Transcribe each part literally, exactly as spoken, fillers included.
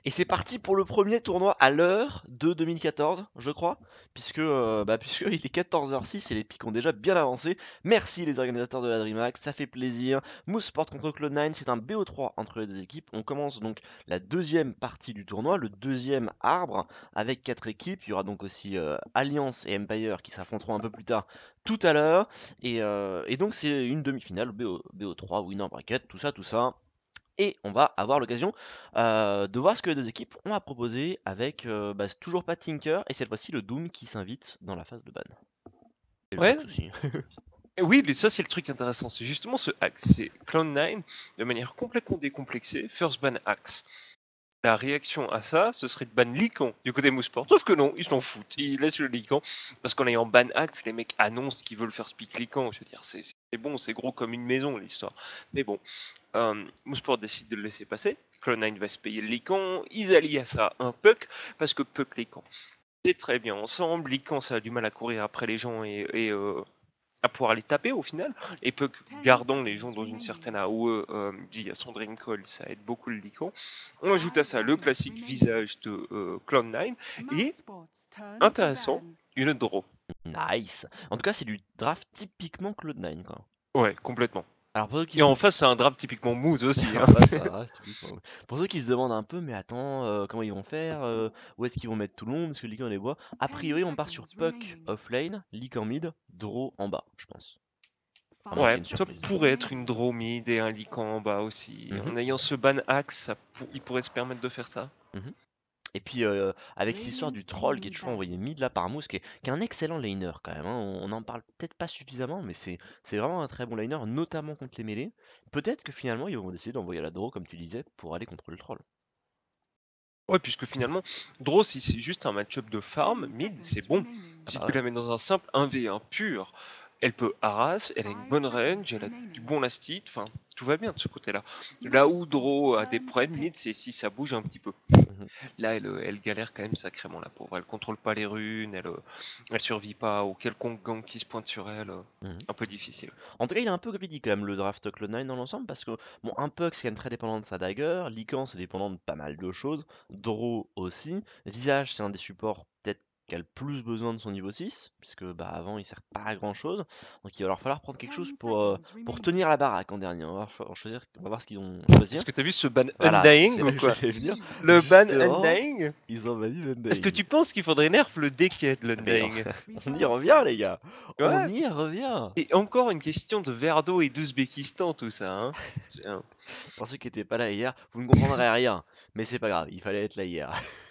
Et c'est parti pour le premier tournoi à l'heure de deux mille quatorze, je crois, puisque, euh, bah, puisque il est quatorze heures six et les pics ont déjà bien avancé. Merci les organisateurs de la DreamHack, ça fait plaisir. Mouseport contre cloud nine, c'est un B O trois entre les deux équipes. On commence donc la deuxième partie du tournoi, le deuxième arbre, avec quatre équipes. Il y aura donc aussi euh, Alliance et Empire qui s'affronteront un peu plus tard tout à l'heure. Et, euh, et donc c'est une demi-finale, B O, B O trois, winner bracket, tout ça, tout ça. Et on va avoir l'occasion euh, de voir ce que les deux équipes ont à proposer avec euh, bah, c'est toujours pas Tinker et cette fois-ci le Doom qui s'invite dans la phase de ban. Et le Ouais, Fox aussi. et oui, mais ça c'est le truc intéressant, c'est justement ce axe, c'est cloud nine de manière complètement décomplexée, first ban axe. La réaction à ça, ce serait de ban Lycan du côté Mouseport. Sauf que non, ils s'en foutent, ils laissent le Lycan, parce qu'en ayant ban axe, les mecs annoncent qu'ils veulent faire speak Lycan. Je veux dire, c'est c'est bon, c'est gros comme une maison l'histoire. Mais bon, euh, Mouseport décide de le laisser passer, cloud nine va se payer le Lycan, ils allient à ça un Puck, parce que Puck Lycan, c'est très bien ensemble, Lycan ça a du mal à courir après les gens et... et euh, à pouvoir les taper au final, et peu gardant les gens dans une certaine A O E euh, via son Dream Call, ça aide beaucoup le Lycan. On ajoute à ça le classique visage de euh, cloud nine, et intéressant, une draw. Nice. En tout cas, c'est du draft typiquement cloud nine quoi. Ouais, complètement. Alors pour ceux qui Et se en face, c'est un draft typiquement Moose aussi. Hein. bah, ça va, typiquement. Pour ceux qui se demandent un peu, mais attends, euh, comment ils vont faire euh, où est-ce qu'ils vont mettre tout le monde? Est-ce que Lycan les voit? A priori, on part sur Puck offlane, Lycan mid, Draw en bas, je pense. À moins qu'il y Ouais, ait une ça surprise. pourrait être une draw mid et un Lycan en bas aussi. Mhm, En ayant ce ban axe, ça pour- il pourrait se permettre de faire ça. mhm. Et puis euh, avec cette histoire du troll qui est toujours envoyé mid là par Mousse, qui est, qui est un excellent laner quand même, hein. On n'en parle peut-être pas suffisamment, mais c'est c'est vraiment un très bon laner, notamment contre les mêlées. Peut-être que finalement ils vont décider d'envoyer la draw, comme tu disais, pour aller contre le troll. Ouais, puisque finalement, Draw, si c'est juste un match-up de farm, mid, c'est bon. Ah Si bah tu ouais. la mets dans un simple un v un pur, elle peut harass, elle a une bonne range, elle a du bon last hit, enfin, tout va bien de ce côté-là. Là où Draw a des problèmes, mid, c'est si ça bouge un petit peu. Mhm, Là, elle, elle galère quand même sacrément, la pauvre. Elle contrôle pas les runes, elle, euh, elle survit pas au quelconque gang qui se pointe sur elle. euh, mhm. Un peu difficile. En tout cas, il est un peu greedy quand même le draft cloud nine dans l'ensemble parce que, bon, un Puck c'est quand même très dépendant de sa dagger, Lycan c'est dépendant de pas mal de choses, Draw aussi, Visage c'est un des supports peut-être qui a le plus besoin de son niveau six, puisque bah avant il sert pas à grand chose, donc il va leur falloir prendre quelque chose pour, euh, pour tenir la baraque en dernier. On va voir, choisir, on va voir ce qu'ils vont choisir. Est-ce que t'as vu ce ban Voilà, c'est Undying là ou que quoi? j'allais venir. Le ban Justement, Undying? ils ont banni Est-ce que l'Undying. tu penses qu'il faudrait nerf le decade, Mais on, l'Undying? on y revient les gars, on Ouais, y revient. c'est encore une question de verre d'eau et d'Ouzbékistan, tout ça. Hein. Tiens. Pour ceux qui n'étaient pas là hier, vous ne comprendrez rien, mais c'est pas grave, il fallait être là hier.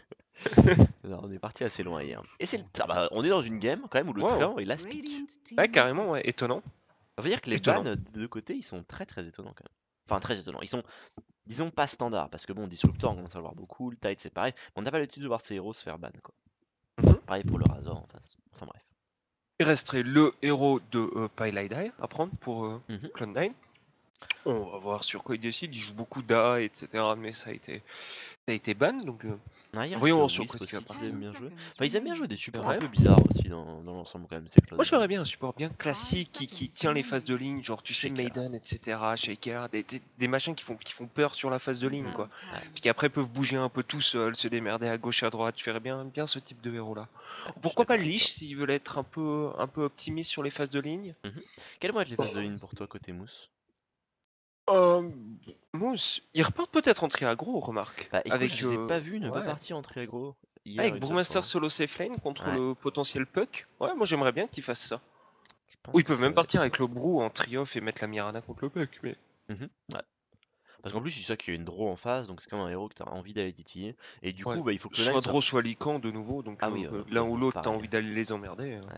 Non, on est parti assez loin hier. Et c'est le... ah bah, on est dans une game quand même où le Waouh. train est last pick. Ouais, carrément, ouais. Étonnant. Ça veut dire que les bans Étonnant. de deux côtés, ils sont très très étonnants quand même. Enfin, très étonnants. Ils sont, disons, pas standards, parce que bon, Disruptor, on commence à le voir beaucoup, le Tide, c'est pareil, mais on n'a pas l'habitude de voir ces héros se faire ban, quoi. Mhm. Pareil pour le Razor en face. Enfin bref. Il resterait le héros de euh, Pylidai à prendre pour euh, Mhm. cloud nine. On va voir sur quoi il décide. Il joue beaucoup d'A, et cetera. Mais ça a été, ça a été ban, donc euh, Ah, hier, c'est voyons le voir sur quoi Wisp ce qu'il va aussi qu'ils partir. aiment bien jouer. Enfin, ils aiment bien jouer des supports un Ouais. peu bizarres aussi dans, dans l'ensemble quand même, ces Moi, clones. je ferais bien un support bien classique qui, qui tient les phases de ligne, genre tu sais Shaker. Maiden, et cetera. Shaker, des, des, des machins qui font, qui font peur sur la phase de ligne, Mhm. quoi. Ouais. Puis qui après peuvent bouger un peu tout seuls, se démerder à gauche, à droite. Je ferais bien, bien ce type de héros-là. Ouais, je suis Pourquoi pas d'accord avec Lich toi. s'ils veulent être un peu, un peu optimistes sur les phases de ligne? Mhm. Quelles vont être les phases de ligne pour toi côté mousse? Euh, Mousse, ils repartent peut-être en tri-aggro, remarque. Bah écoute, je Avec, les ai euh, pas vus ne pas ouais. partir en triaggro hier Avec une seule Brewmaster fois. solo safe lane contre Ouais, le potentiel Puck. Ouais, moi j'aimerais bien qu'ils fassent ça. je pense Ou ils que peuvent ça même va être partir ça. avec le Brew en tri-off et mettre la Mirana contre le Puck, mais... Mhm. Ouais. Parce qu'en plus, c'est ça qu'il y a une draw en face, donc c'est comme un héros que tu as envie d'aller titiller. Et du Ouais. coup, bah, il faut que le line Soit soit. Draw, soit Lycan de nouveau, donc Ah euh, oui, euh, que l'un bah, ou l'autre, t'as pareil. envie d'aller les emmerder. euh. Ouais.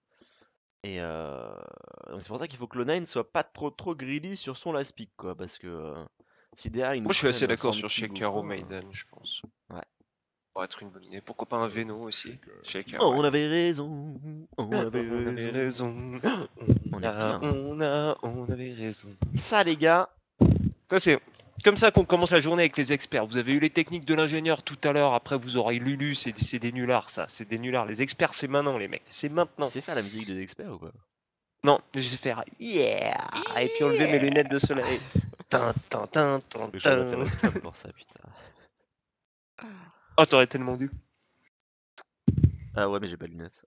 Et euh... donc c'est pour ça qu'il faut que le nine soit pas trop trop greedy sur son last pick, quoi. Parce que euh, si derrière ils nous Moi je suis prennent assez un d'accord sur Sandkig ou Shaker ou quoi. Maiden, je pense. euh, Ouais. Ça pourrait être une bonne idée. Pourquoi pas un Veno aussi? Shaker, Oh, ouais. on avait raison, on avait On avait raison. raison. On On est a, bien. on a, on avait raison. Ça, les gars. Ça, c'est comme ça qu'on commence la journée avec les experts. Vous avez eu les techniques de l'ingénieur tout à l'heure, après vous aurez Lulu, c'est c'est des nullards ça, c'est des nullards. Les experts c'est maintenant les mecs, c'est Tu maintenant. sais faire la musique des experts ou quoi? Non, je vais faire yeah et puis enlever mes lunettes de soleil. Tin, tin, tin, tin, Faut que je change la tin. webcam pour ça, putain. Oh, t'aurais tellement dû. Ah ouais, mais j'ai pas de lunettes.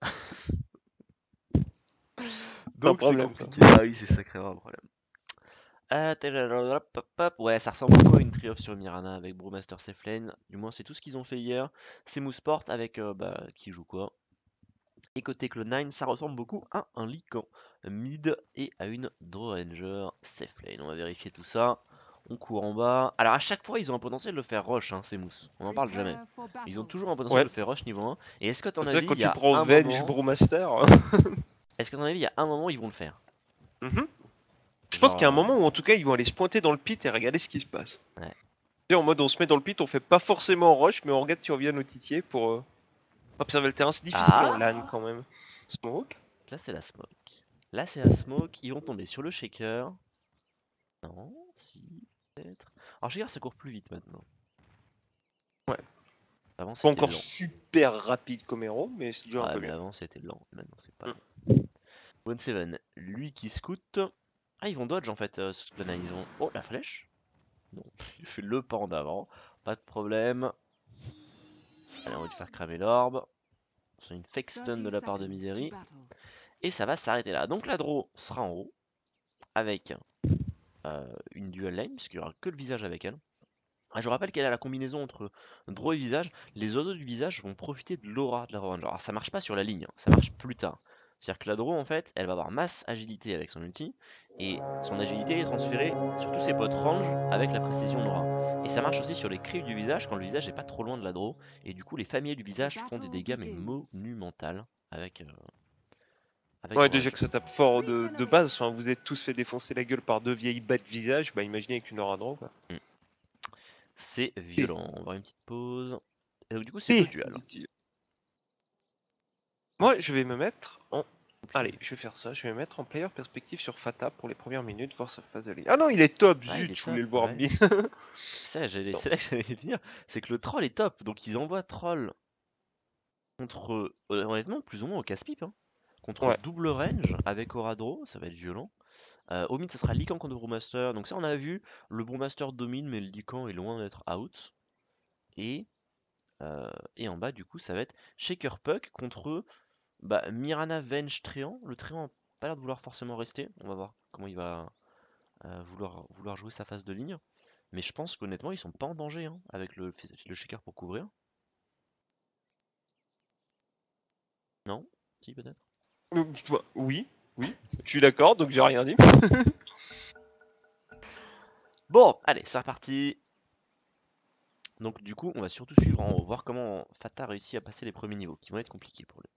C'est un Donc c'est problème, ça. compliqué. Ah oui, c'est sacrément un problème. Ah, tadadadada, pop, pop. Ouais, ça ressemble beaucoup à une triomphe sur Mirana avec Brewmaster Saflane. Du moins, c'est tout ce qu'ils ont fait hier. C'est Mouseport avec euh, bah, qui joue quoi. Et côté Cloud nine, ça ressemble beaucoup à un Lycan mid et à une Draw Ranger Saflane. On va vérifier tout ça. On court en bas. Alors à chaque fois, ils ont un potentiel de le faire rush, hein, ces mousses. On en parle jamais. Ils ont toujours un potentiel de Ouais. le faire rush niveau un. Et est-ce que, à ton C'est vrai, avis, quand il y tu a prends un Venge moment. Brewmaster. Est-ce qu'à ton avis, il y a un moment où ils vont le faire? Mhm. Je pense Genre. qu'il y a un euh, moment où, en tout cas, ils vont aller se pointer dans le pit et regarder ce qui se passe. Ouais. Tu sais, en mode, on se met dans le pit, on fait pas forcément rush, mais on regarde si on vient nos titiers pour euh, observer le terrain. C'est difficile en Ah! LAN quand même. Smoke. Là, c'est la smoke. Là, c'est la smoke. Ils vont tomber sur le shaker. Non, si, peut-être. Alors, shaker, ça court plus vite maintenant. Ouais. Avant, Pas c'était encore lent. super rapide comme héros, mais c'est déjà un Ouais, peu mais bien. avant, c'était lent. Maintenant, c'est pas Mm. lent. One Seven, lui qui scoute. Ah, ils vont dodge en fait, euh, ce clan nine. Ils ont. Oh, la flèche? Non, il fait le pan d'avant. Pas de problème. Allez, on va lui faire cramer l'orbe. C'est une fake stun de la part de Misery. Et ça va s'arrêter là. Donc la draw sera en haut. Avec euh, une dual lane, puisqu'il n'y aura que le visage avec elle. Ah, je rappelle qu'elle a la combinaison entre draw et visage. Les oiseaux du visage vont profiter de l'aura de la Ranger. Alors ça marche pas sur la ligne, hein, ça marche plus tard. C'est-à-dire que la draw en fait, elle va avoir masse agilité avec son ulti, et son agilité est transférée sur tous ses potes range avec la précision de l'aura. Et ça marche aussi sur les creeps du visage quand le visage est pas trop loin de la draw, et du coup les familles du visage font des dégâts mais monumentales avec, euh, avec Ouais, Aura déjà que ça tape fort de, de base, enfin, vous êtes tous fait défoncer la gueule par deux vieilles bêtes visage, bah imaginez avec une aura draw quoi. Mm. C'est P. violent. On va voir une petite pause. Et donc du coup c'est deux P. duels. dit-il. Moi, je vais me mettre en. Oh, putain. Allez, je vais faire ça. Je vais me mettre en player perspective sur Fata pour les premières minutes, voir sa phase de ligne. Ah non, il est top, Ah, il zut, est je voulais top, le voir ouais. bien. C'est là, j'allais- Non. c'est là que j'allais venir. C'est que le troll est top. Donc ils envoient troll contre, euh, honnêtement, plus ou moins au casse-pipe, hein. Contre Ouais. double range avec Oradro, ça va être violent. Euh, au mid, ce sera Lycan contre Brewmaster. Donc ça, on a vu, le Brewmaster domine, mais le Lycan est loin d'être out. Et, euh, et en bas, du coup, ça va être Shaker Puck contre bah, Mirana Venge Tréant. Le Tréant n'a pas l'air de vouloir forcément rester. On va voir comment il va euh, vouloir, vouloir jouer sa phase de ligne. Mais je pense qu'honnêtement, ils sont pas en danger, hein, avec le, le Shaker pour couvrir. Non? Si, peut-être? Euh, bah, Oui, oui, je suis d'accord, donc j'ai rien dit. Bon, allez, c'est reparti. Donc du coup, on va surtout suivre en haut, voir comment Fata réussit à passer les premiers niveaux, qui vont être compliqués pour lui.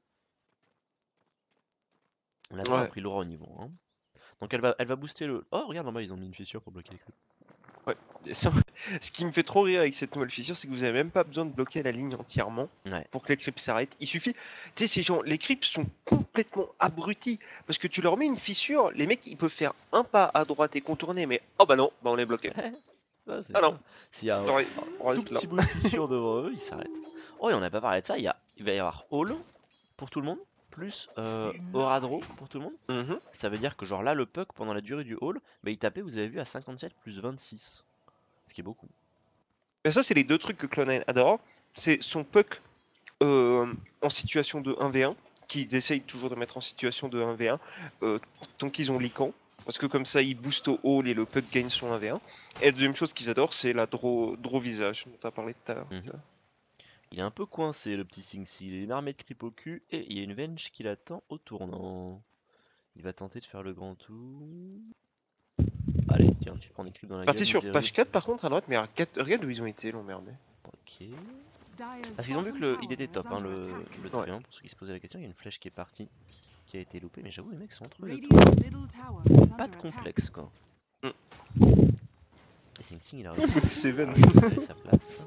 On a pas Ouais. appris l'aura au niveau un. Donc elle va, elle va booster le... Oh, regarde, en bas, ils ont mis une fissure pour bloquer les creeps. Ouais. C'est vrai. Ce qui me fait trop rire avec cette nouvelle fissure, c'est que vous avez même pas besoin de bloquer la ligne entièrement Ouais. pour que les creeps s'arrêtent. Il suffit. Tu sais, ces gens, les creeps sont complètement abrutis parce que tu leur mets une fissure, les mecs ils peuvent faire un pas à droite et contourner, mais oh bah non, bah on est bloqué. Ah, c'est Ah non, ça. S'il y a un, Genre, un on tout reste là. petit bout de fissure devant eux, ils s'arrêtent. Oh, et on n'a pas parlé de ça, il, y a, il va y avoir Hall pour tout le monde, plus euh, Oradro pour tout le monde. Mhm. Ça veut dire que genre là, le puck, pendant la durée du Hall, bah, il tapait, vous avez vu, à cinquante-sept plus vingt-six. Ce qui est beaucoup. Mais ça, c'est les deux trucs que Clone nine adore. C'est son puck euh, en situation de un v un, qu'ils essayent toujours de mettre en situation de un v un, euh, tant qu'ils ont Lycan, parce que comme ça, ils boostent au hall et le puck gagne son un v un. Et la deuxième chose qu'ils adorent, c'est la draw, draw visage, dont tu as parlé tout à l'heure. Mhm. Il est un peu coincé, le petit Sing Seal. Il a une armée de creep au cul et il y a une Venge qui l'attend au tournant. Il va tenter de faire le grand tour. Allez, tiens, tu prends des creeps dans la gueule, Parti sur Misery. page quatre, par contre, à droite, mais à quatre, regarde où ils ont été, l'emmerdé. Ok. Parce qu'ils ont vu que le, il était top, hein, le, le Ouais. tréant, pour ceux qui se posaient la question. Il y a une flèche qui est partie, qui a été loupée, mais j'avoue, les mecs sont entre eux. Pas de complexe, quoi. Mm. Et Sing Sing, il a réussi Seven. à récupérer sa place.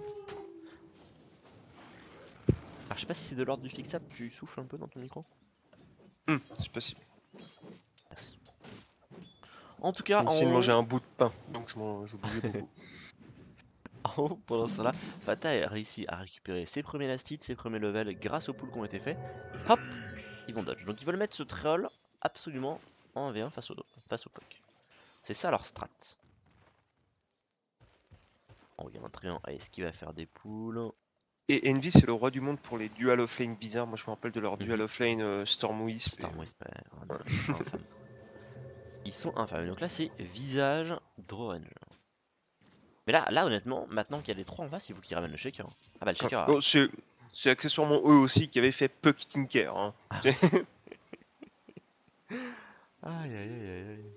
Alors, je sais pas si c'est de l'ordre du fixable, tu souffles un peu dans ton micro? Hmm, c'est possible. Merci. En tout cas, J'ai en essayé de manger haut, un bout de pain, donc je, m'en- je bougeais beaucoup. en haut, pendant ce temps-là, Fata a réussi à récupérer ses premiers lastites, ses premiers levels grâce aux poules qui ont été faits. Et hop, ils vont dodge. Donc ils veulent mettre ce troll absolument en un v un face au, face au puck. C'est ça leur strat. Oh, il y a un tréant. Est-ce qu'il va faire des poules? Et Envy, c'est le roi du monde pour les dual offlane bizarres. Moi, je me rappelle de leur dual Mhm. offlane euh, Storm Wisp. Storm et- Wisp, ouais, oh, non, ils sont infâmes. Ils sont infâmes. Donc là, c'est visage Draw Ranger. Mais là, là, honnêtement, maintenant qu'il y a les trois en face, il faut qu'ils ramènent le shaker. Ah bah, le shaker arrive. Oh, c'est c'est accessoirement eux aussi qui avaient fait Puck Tinker. Hein. Aïe, aïe, aïe, aïe.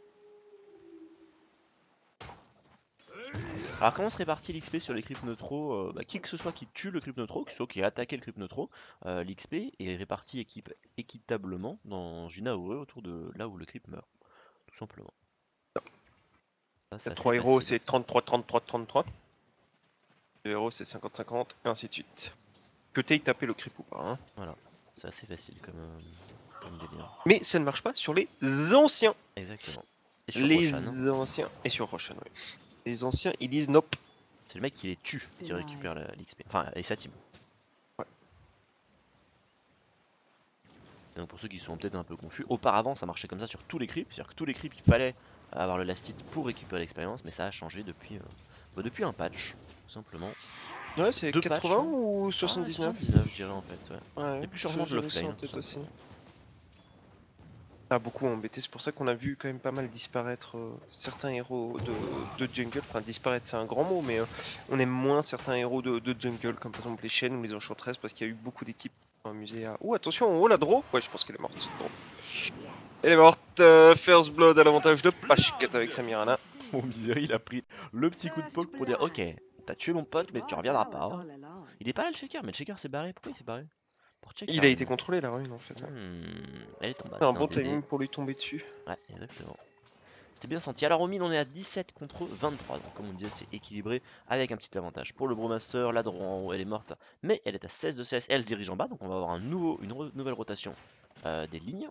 Alors comment se répartit l'X P sur les creeps neutro? euh, bah, Qui que ce soit qui tue le creep neutro, qui soit qui a attaqué le creep neutro, euh, l'X P est réparti équipe, équitablement dans une A O E autour de là où le creep meurt, tout simplement. Ça, c'est T'as assez trois héros, facile. c'est trente-trois, trente-trois, trente-trois. Deux héros, c'est cinquante, cinquante, et ainsi de suite. Que t'aies tapé le creep ou pas. Hein. Voilà, c'est assez facile comme, euh, comme délire. Mais ça ne marche pas sur les anciens. Exactement. Et sur Les Roshan, anciens. Et sur Roshan, oui. Les anciens, ils disent nope. c'est le mec qui les tue qui récupère l'X P. Enfin, et sa team. Ouais. Et donc pour ceux qui sont peut-être un peu confus, auparavant ça marchait comme ça sur tous les creeps, c'est-à-dire que tous les creeps il fallait avoir le last hit pour récupérer l'expérience, mais ça a changé depuis, euh, bah, depuis un patch, tout simplement. Ouais, c'est Deux quatre-vingts patchs, hein. ou Ah, soixante-dix-neuf soixante-dix-neuf je dirais en fait, ouais. Ouais, Et plus changement de j'avais ça en l'offlane. tête aussi. Ça a beaucoup embêté, c'est pour ça qu'on a vu quand même pas mal disparaître euh, certains héros de, de jungle. Enfin, disparaître c'est un grand mot, mais euh, on aime moins certains héros de, de jungle, comme par exemple les chaînes ou les enchantresses, parce qu'il y a eu beaucoup d'équipes qui sont amusées à. Oh, attention, en haut la draw. Ouais, je pense qu'elle est morte. Bon. Elle est morte. euh, First Blood à l'avantage de Pashkat avec sa Mirana. Mon Misery il a pris le petit coup de poke pour dire ok, t'as tué mon pote mais tu reviendras pas. Hein. Il est pas là le shaker, mais le shaker s'est barré, pourquoi il s'est barré? Pour check Il la a été rune. contrôlé la rune en fait. Ouais. Hmm, elle est en bas, C'est un c'était un bon D D. timing pour lui tomber dessus. Ouais, exactement. C'était bien senti. Alors au mid on est à dix-sept contre vingt-trois, donc comme on disait c'est équilibré avec un petit avantage pour le Brewmaster. La draw en haut elle est morte, mais elle est à seize de C S, elle se dirige en bas, donc on va avoir un nouveau, une re- nouvelle rotation euh, des lignes.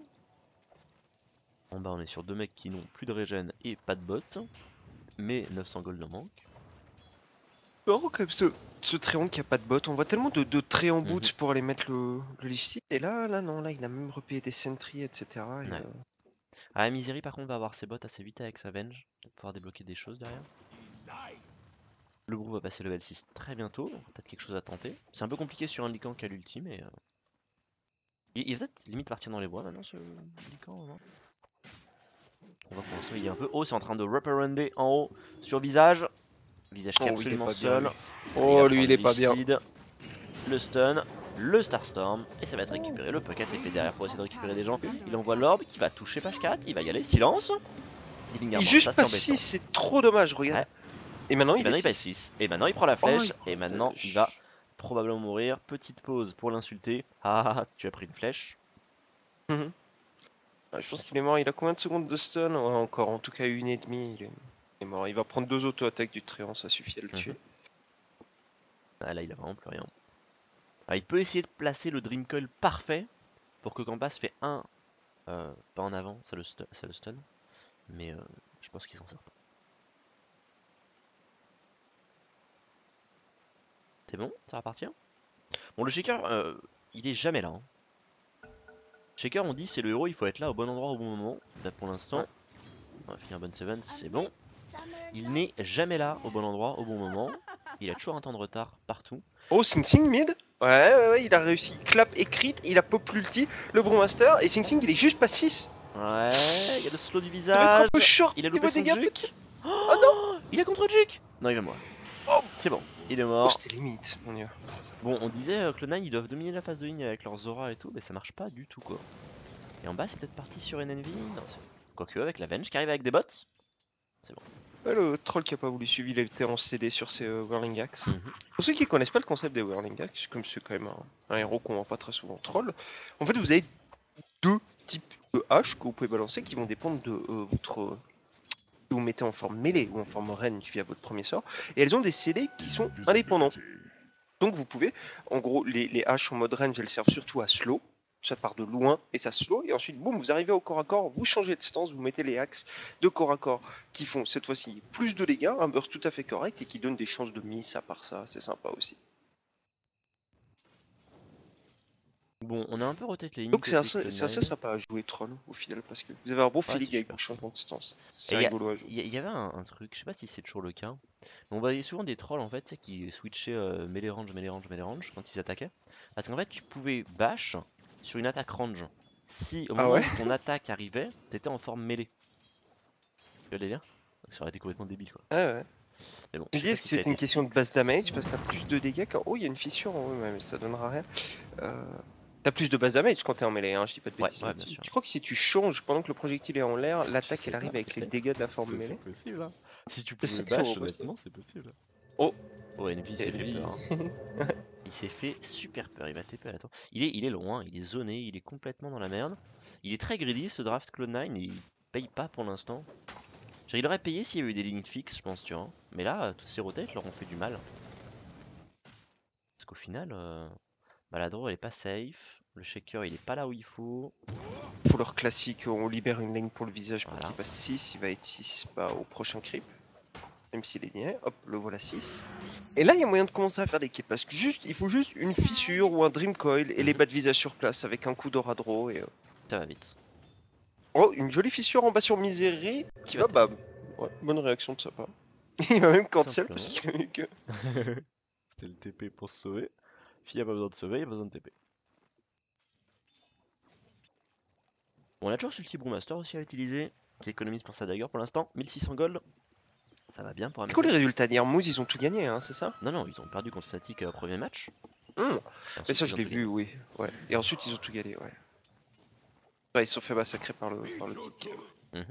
En bas on est sur deux mecs qui n'ont plus de régène et pas de bot, mais neuf cents gold en manque. C'est marrant quand même ce, ce Tréant qui a pas de bot. On voit tellement de, de Tréant Mhm. boots pour aller mettre le, le listed. Et là, là, non, là, il a même repayé des sentries, et cetera. Et, Ouais. euh, Ah, Misery par contre va avoir ses bots assez vite avec sa Venge, pour pouvoir débloquer des choses derrière. Le Brew va passer level six très bientôt, donc peut-être quelque chose à tenter. C'est un peu compliqué sur un Lycan qui a l'ulti, mais... Euh... Il, il va peut-être limite partir dans les bois maintenant ce Lycan, non? On voit pour l'instant il est un peu haut, c'est en train de reparander en haut sur visage. Visage qui est Oh, il est absolument pas bien, seul. lui. Il Oh, va lui, prendre il est pas bien. Lucide, le stun, le Starstorm, et ça va être récupéré. Le Puck A T P derrière pour essayer de récupérer des gens. Il envoie l'orbe qui va toucher Page quatre, il va y aller, silence. Il juste pas six, c'est trop dommage, regarde. Ouais. Et maintenant, Et il maintenant est il passe six. six. Et maintenant il prend la Oh, flèche. il prend et la maintenant flèche. il va probablement mourir. Petite pause pour l'insulter. Ah, ah, ah, tu as pris une flèche. Mhm. Ouais, je pense qu'il est mort. Il a combien de secondes de stun? Ouais, encore, en tout cas une et demie. Il est... il est mort. Il va prendre deux auto-attaques du Tréant, ça suffit à le tuer. Mhm. Ah là il a vraiment plus rien. Ah, il peut essayer de placer le Dream Coil parfait pour que quand passe fait un euh, pas en avant, ça le, stu ça le stun. Mais euh, je pense qu'il s'en sort pas. C'est bon, ça va partir. Bon, le Shaker, euh, il est jamais là. Hein. Shaker, on dit c'est le héros, il faut être là au bon endroit au bon moment. Là pour l'instant, Ouais. on va finir bonne seven, c'est bon. Il n'est jamais là au bon endroit au bon moment. Il a toujours un temps de retard partout. Oh, Sing Sing mid. Ouais, ouais, ouais, il a réussi. Clap et crit, il a pop l'ulti, le Brewmaster, et Sing Sing il est juste pas six. Ouais, il y a le slow du Ça va être un visage. peu short Il a niveau loupé son dégâts juke. peut-être. Oh, Oh non. il a contre juke. Non, il va mourir. Oh, C'est bon, il est oh mort. c'était limite, mon dieu. Bon, on disait euh, que le nine ils doivent dominer la phase de ligne avec leurs auras et tout, mais ça marche pas du tout quoi. Et en bas, c'est peut-être parti sur N N V. Non, quoique avec la Venge qui arrive avec des bots. C'est bon. Ouais, le troll qui a pas voulu suivre, il était en C D sur ses euh, Whirling Axe. Mhm. Pour ceux qui connaissent pas le concept des Whirling Axe, comme c'est quand même un, un héros qu'on voit pas très souvent troll, en fait vous avez deux types de haches que vous pouvez balancer qui vont dépendre de euh, votre... euh, que vous mettez en forme mêlée ou en forme range via votre premier sort, et elles ont des C D qui sont indépendants. Donc vous pouvez, en gros, les, les haches en mode range, elles servent surtout à slow, ça part de loin et ça slow, et ensuite, boum, vous arrivez au corps à corps, vous changez de stance, vous mettez les axes de corps à corps qui font cette fois-ci plus de dégâts, un burst tout à fait correct et qui donne des chances de miss à part ça, c'est sympa aussi. bon, on a un peu rotate les lignes. Donc c'est côté assez, c'est assez Cloud nine. sympa à jouer troll au final parce que vous avez un bon Ouais, feeling c'est avec super. le changement de stance. Et C'est il y, a- rigolo à jouer. il y a- il y avait un, un truc, je sais pas si c'est toujours le cas, mais on voyait souvent des trolls en fait, tu sais, qui switchaient euh, melee range, melee range, melee range quand ils attaquaient. Parce qu'en fait, tu pouvais bash sur une attaque range. Si au Ah moment ouais? où ton attaque arrivait, t'étais en forme mêlée. Tu vois le délire? Ça aurait été complètement débile quoi. Ah ouais. Mais bon, Je je sais disais pas que si ça a c'était une été question de base fixe. damage parce que t'as plus de dégâts quand. Oh, il y a une fissure en haut, mais ça donnera rien. Euh, T'as plus de base damage quand t'es en mêlée, hein, je dis pas de Ouais, bêtises. ouais, bien là-dessus. sûr. Tu crois que si tu changes pendant que le projectile est en l'air, Je l'attaque sais elle arrive pas, avec les peut-être. dégâts de la forme C'est mêlée? c'est possible, hein. Si tu C'est pouvais sacrément bash, possible. honnêtement, c'est possible. Oh, Oh, Envy s'est fait Envy. peur. Hein. Il s'est fait super peur, il va T P à la tour. Il est, il est loin, il est zoné, il est complètement dans la merde. Il est très greedy ce draft Cloud nine et il paye pas pour l'instant. Genre, il aurait payé s'il y avait eu des lignes fixes, je pense, tu vois. Mais là, tous ces rotates leur ont fait du mal. Parce qu'au final, euh, bah, la draw elle est pas safe. Le shaker il est pas là où il faut. Faut leur classique, on libère une ligne pour le visage pour Voilà. qu'il passe six, il va être six bah, au prochain creep. Même s'il est bien, hop, le voilà six. Et là, il y a moyen de commencer à faire des kills parce que juste, il faut juste une fissure ou un dream coil et les bas de visage sur place avec un coup d'aura draw et. euh, Ça va vite. Oh, une jolie fissure en bas sur Misery qui va Qui bam. Ouais, bonne réaction de sa part. Il va même cancel parce qu'il a vu que. C'était le T P pour se sauver. Fille a pas besoin de sauver, il a besoin de T P. Bon, on a toujours ce petit Brewmaster aussi à utiliser, qui économise pour sa dagger pour l'instant. mille six cents gold, ça va bien pour un Du coup, les Amethyst. résultats d'Irmouz, ils ont tout gagné, hein, c'est ça? Non, non, ils ont perdu contre Fnatic au premier match. Hum. Et Mais ensuite, ça, ils je ont l'ai tout vu, gagné. oui. Ouais. Et ensuite, ils ont tout gagné, ouais. Ouais, ils se sont fait massacrer par le, par le type. Mhm.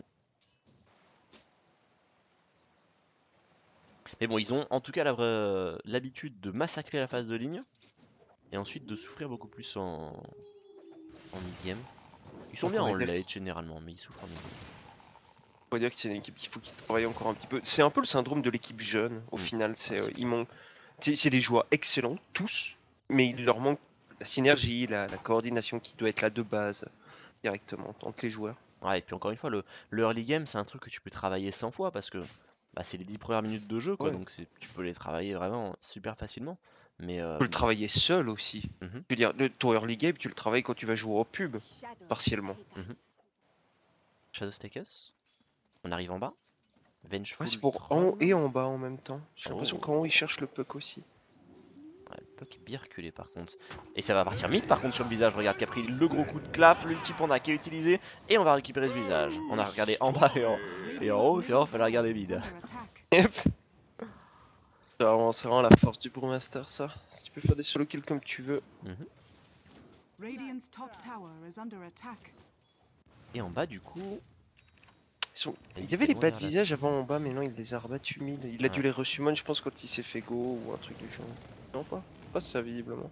Mais bon, ils ont en tout cas la vraie- l'habitude de massacrer la phase de ligne et ensuite de souffrir beaucoup plus en, en mid-game. Ils sont Donc, bien on va en dire late généralement, mais ils souffrent en mid-game. On va dire que c'est une équipe qu'il faut qu'ils travaillent encore un petit peu. C'est un peu le syndrome de l'équipe jeune, au Mm. final. C'est Ouais, euh, c'est ils manquent- c'est c'est des joueurs excellents, tous, mais il leur manque la synergie, la, la coordination qui doit être là de base, directement, entre les joueurs. Ouais, et puis encore une fois, le, le early game, c'est un truc que tu peux travailler cent fois parce que bah, c'est les dix premières minutes de jeu, quoi, Ouais. donc c'est- tu peux les travailler vraiment super facilement. Mais euh, Tu peux le travailler seul aussi. mhm, Je veux dire, le, ton early game, tu le travailles quand tu vas jouer au pub, partiellement. mhm. Shadow Stakers, on arrive en bas. Vengeful Ouais, c'est pour en haut Troll. et en bas en même temps. J'ai l'impression Oh. qu'en haut, ils cherchent le puck aussi. Ouais, le puck est bien reculé par contre. Et ça va partir mid par contre sur le visage. Regarde qui a pris le gros coup de clap, l'ulti panda qui est utilisé. Et on va récupérer ce visage. On a regardé en bas et en, et en haut, finalement, il fallait regarder mid. Yep. C'est vraiment, c'est vraiment la force du Brewmaster, ça. Si tu peux faire des solo kills comme tu veux. Mhm. Radiant's top tower is under attack. Et en bas, du coup. Ils sont- il Il y avait les fait bas de monter la visage tête. avant en bas, mais non, il les a rabattus mid. Il a dû Ouais. les resummon, je pense, quand il s'est fait go ou un truc du genre. Non, pas. Pas ça, visiblement.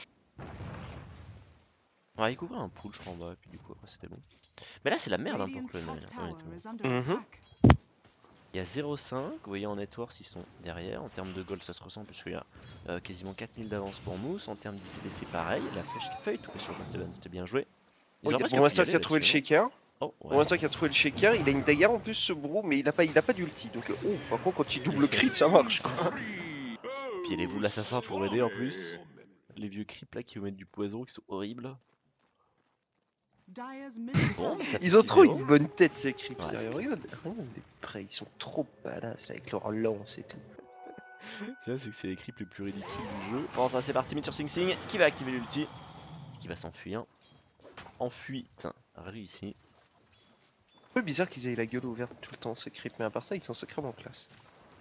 On va découvrir un pool, je crois, en bas. Et puis du coup, après, c'était bon. Mais là, c'est la merde hein, pour Radiant's Clone top nine, tower honnêtement. is under Mhm. attack. Il y a zéro virgule cinq, vous voyez en networks ils sont derrière, en termes de gold ça se ressent puisqu'il y a euh, quasiment quatre mille d'avance pour Mousse, en termes d'I T D c'est pareil, la flèche qui feuille tout sur Barcelone, c'était bien joué. Ils Oh, ont il y a presque Brewmaster pu y qui a aller trouvé le là-dessus, shaker. hein. Oh, ouais. Brewmaster qui a trouvé le shaker, il a une dagger en plus, ce Brew, mais il a pas, il a pas d'ulti. Donc, euh, oh, par contre, quand il double crit, ça marche, quoi. Puis il y a les vous l'assassin pour aider en plus. Les vieux creeps là qui vous mettent du poison qui sont horribles. Dyer's middle Bon, tower ça fait Ils ont six trop zéro. une bonne tête, ces creeps. Ouais, sérieux. c'est regarde, regarde les prêts, ils sont trop badass là, avec leur lance et tout. C'est vrai, c'est que c'est les creeps les plus ridicules du jeu. Bon, ça c'est parti, mid sur Sing Sing qui va activer l'ulti. Qui va s'enfuir. Enfuite réussi. Un peu bizarre qu'ils aient la gueule ouverte tout le temps, ces creeps, mais à part ça, ils sont sacrément classe.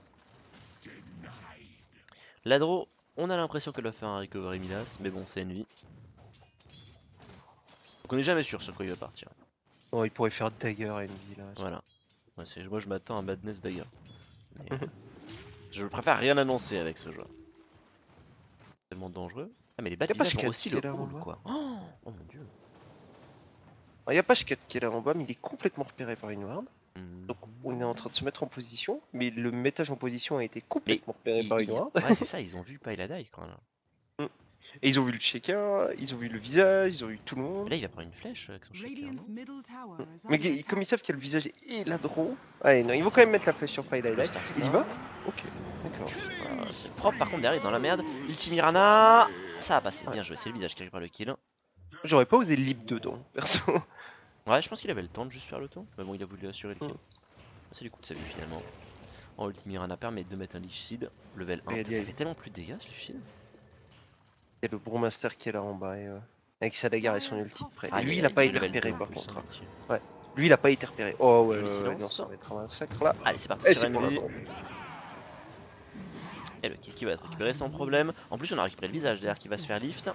Ladro, on a l'impression qu'elle va faire un recovery Midas, mais bon, c'est Envy. Donc on est jamais sûr sur quoi il va partir. Oh, ils pourraient faire dagger à une vie là. Voilà. Ouais, c'est- moi je m'attends à Madness d'ailleurs. Mais, euh, je préfère rien annoncer avec ce jeu. Tellement dangereux. Ah mais les bas de Y a pas visage ont Scat aussi qui le est là en hold bas. quoi. Oh, oh mon dieu. Il n'y a pas Scat qui est là en bas, mais il est complètement repéré par une ward. Hmm. Donc on est en train de se mettre en position, mais le mettage en position a été complètement repéré Ils- par une ils- ward. Ouais c'est ça, ils ont vu Pyladai quand même. Et ils ont vu le shaker, ils ont vu le visage, ils ont vu tout le monde. Et là il va prendre une flèche avec son shaker. Radiant's non middle tower is Mais under qui- comme ils attack. savent qu'il y a le visage et la draw. Allez, non, ils vont quand même mettre la flèche sur Pylai. Le Star Il y Star. va. Ok, d'accord. Voilà, c'est propre par contre derrière il est dans la merde. Ulti Mirana. Ça a passé, Ouais. bien joué, c'est le visage qui récupère le kill. J'aurais pas osé leap dedans, perso. Ouais, je pense qu'il avait le temps de juste faire le tour. Mais bon, il a voulu assurer le kill. Mm. C'est du coup de sa vue finalement. En ulti Mirana permet de mettre un Lich Seed. Level un. Mais Putain, il y a- ça fait tellement plus de dégâts ce Lich Seed. Il y a le Brewmaster qui est là en bas, et, euh, avec sa dagger et son ulti de près. Ah, Et lui, y il a pas c'est été level repéré deux en par plus, contre. hein, hein. là-dessus. Lui, il a pas été repéré. Oh ouais, Joli ouais, ouais, silence. non, ça va être un massacre là. Allez, c'est parti Et sur c'est pour la Envy. drop. Et le kill qui va être récupéré sans problème. En plus, on a récupéré le visage derrière qui va se faire lift.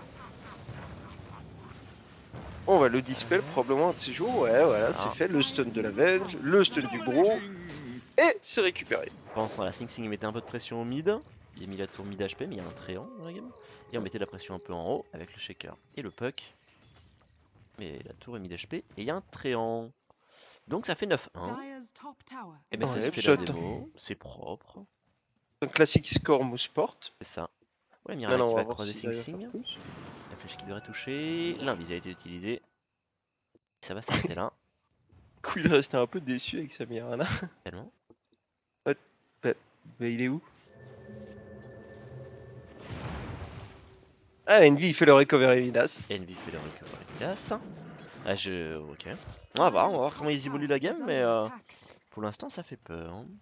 On va le dispel probablement un de ces jours. Ouais, voilà, c'est Ah. fait. Le stun de la Venge, le stun du Bro. Et c'est récupéré. Pensant à la Sing Sing, il mettait un peu de pression au mid. Il a mis la tour mid H P, mais il y a un tréant dans la game. Et on mettait de la pression un peu en haut avec le shaker et le puck. Mais la tour est mid H P et il y a un tréant. Donc ça fait neuf un. Dyer's top tower Et ben is ça Ouais, se fait shot. la démo. C'est propre. Un classique score Mouseport. C'est ça. Ouais, Mirana Maintenant, qui on va va voir croiser si Sing ça va Sing. faire plus. La flèche qui devrait toucher. L'invis a été utilisé. Ça va s'arrêter là. Du coup, il restait un peu déçu avec sa Mirana. Tellement. Mais il est où? Ah, Envy, il fait le recover Midas. Envy fait le recovery Midas. Ah, je. Ok. On va voir, on va voir comment ils évoluent la game, mais euh, pour l'instant ça fait peur. hein.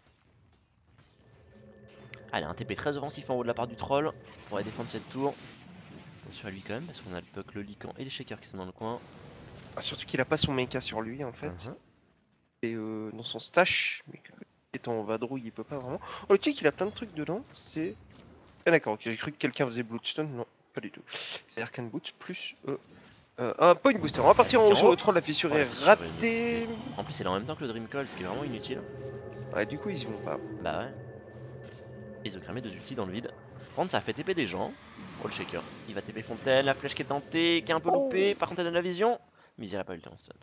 Allez, un T P très offensif en haut de la part du troll pour aller défendre cette tour. Attention à lui quand même, parce qu'on a le puck, le lican et les shakers qui sont dans le coin. Ah, surtout qu'il a pas son mecha sur lui en fait. Mhm. Et euh, dans son stash. Mais que étant en vadrouille, il peut pas vraiment. Oh, tu sais qu'il a plein de trucs dedans. C'est. Ah, d'accord, ok, j'ai cru que quelqu'un faisait Bloodstone. Non, pas du tout. C'est Arcane Boots plus. Euh, euh, un point booster. On va partir en haut sur le troll. La fissure Oh, la est fissure est ratée. En plus, elle est en même temps que le Dream Coil, ce qui est vraiment inutile. Ouais, du coup, ils y vont pas. Bah ouais. Ils ont cramé deux ultis dans le vide. Par contre, ça a fait T P des gens. Oh, le shaker. Il va T P Fontaine, la flèche qui est tentée, qui est un peu loupée. Par contre, elle donne la vision. Misery n'a pas eu le temps de stun.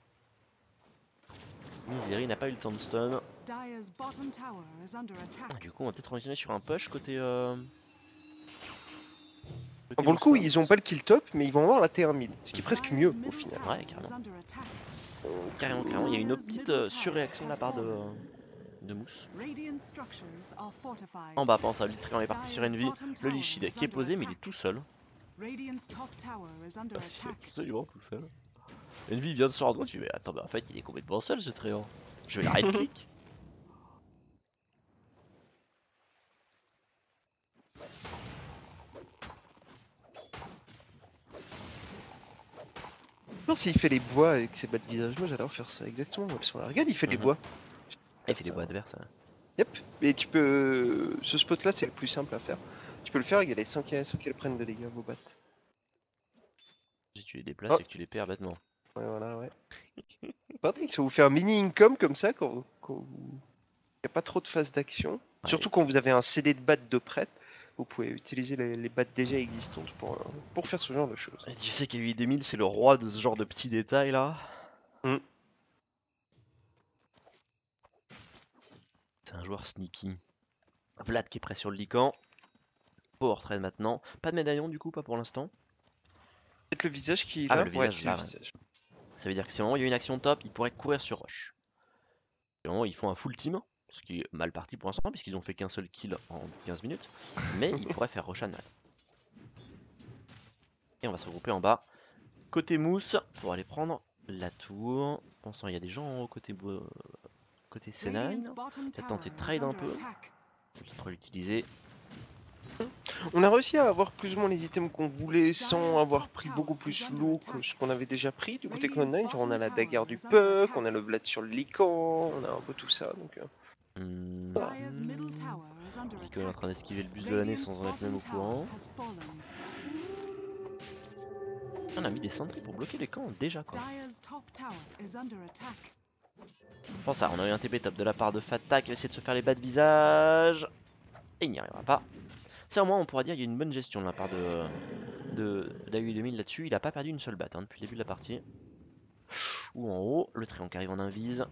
Misery n'a pas eu le temps de stun. Dyer's bottom tower is under attack. Du coup, on va peut-être revenir sur un push côté. Euh... côté Pour le coup, Mouseport. ils ont pas le kill top, mais ils vont avoir la T un mid. Ce qui est presque Dyer's mieux au middle final. tower Ouais, is carrément. under attack. Carrément, carrément. Il y a une petite euh, surréaction de la part de, euh, de Mousse. Radiant structures are fortified. En bas, pense à Litrian est parti sur Dyer's Envy. bottom Le tower Lichid is qui est under posé, mais il est attack. tout seul. Radiant's top tower is under Parce qu'il est attack. absolument tout seul. Envy vient de se rendre compte, tu fais attends, mais en fait, il est complètement seul ce tréant. Je vais la right click. Non, s'il fait les bois avec ses bas de visage, moi j'adore faire ça exactement. Moi, sur la regarde, il fait les Mhm. bois. Il fait des bois adverses. hein. Yep. Et tu peux. Ce spot là, c'est le plus simple à faire. Tu peux le faire avec les cinq qu'elles prennent de dégâts vos battes. Si tu les déplaces Oh. et que tu les perds bêtement. Ouais, voilà, ouais. Pardon, ça vous fait un mini income comme ça quand vous. Quand vous... Il n'y a pas trop de phase d'action. Ouais. Surtout quand vous avez un C D de batte de prête, vous pouvez utiliser les, les battes déjà existantes pour, euh, pour faire ce genre de choses. Et tu sais qu'A huit deux mille, c'est le roi de ce genre de petits détails là. Mm. C'est un joueur sneaky. Vlad qui est prêt sur le Lycan. Power trade maintenant. Pas de médaillon du coup, pas pour l'instant. Peut-être le visage qui. Ah, là bah, le Ouais, visage, c'est là, le ouais. visage. Ça veut dire que si vraiment il y a une action top, ils pourraient courir sur Rush. Et vraiment, ils font un full team, ce qui est mal parti pour l'instant, puisqu'ils ont fait qu'un seul kill en quinze minutes. Mais ils pourraient faire Roshan mal. Et on va se regrouper en bas. Côté mousse, pour aller prendre la tour. Pensant, il y a des gens en haut côté, bo- côté C neuf. Radiant's bottom T'as tower tenté de is trade un under peu. attack. Je vais l'utiliser. On a réussi à avoir plus ou moins les items qu'on voulait sans avoir pris beaucoup plus lourd que ce qu'on avait déjà pris. Du côté Clone nine, genre on a la dagger du Puck, on a le Vlad sur le Lycan, on a un peu tout ça. Donc, euh, Hmm. Dyer's middle tower is under Lycan est en attack. train d'esquiver le bus de l'année sans en être même au courant. Has fallen. On a mis des sentries pour bloquer les camps déjà quoi. Dyer's top tower is under attack. Bon ça, on a eu un T P top de la part de Fatta qui va essayer de se faire les bas de visage. Et il n'y arrivera pas. Ça au moins on pourra dire qu'il y a une bonne gestion de la part de, de, d'A huit deux mille là-dessus. Il a pas perdu une seule batte hein, depuis le début de la partie. Ou en haut, le tréant qui arrive en invise.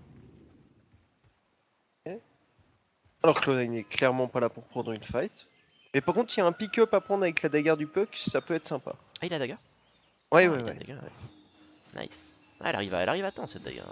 Alors Clone nine n'est clairement pas là pour prendre une fight. Mais par contre, s'il y a un pick-up à prendre avec la dagger du Puck, ça peut être sympa. Ah il a dagger. Ouais, Ah, ouais, il a ouais. dagger, ouais. Nice. Ah, elle arrive à, elle arrive à temps cette dagger.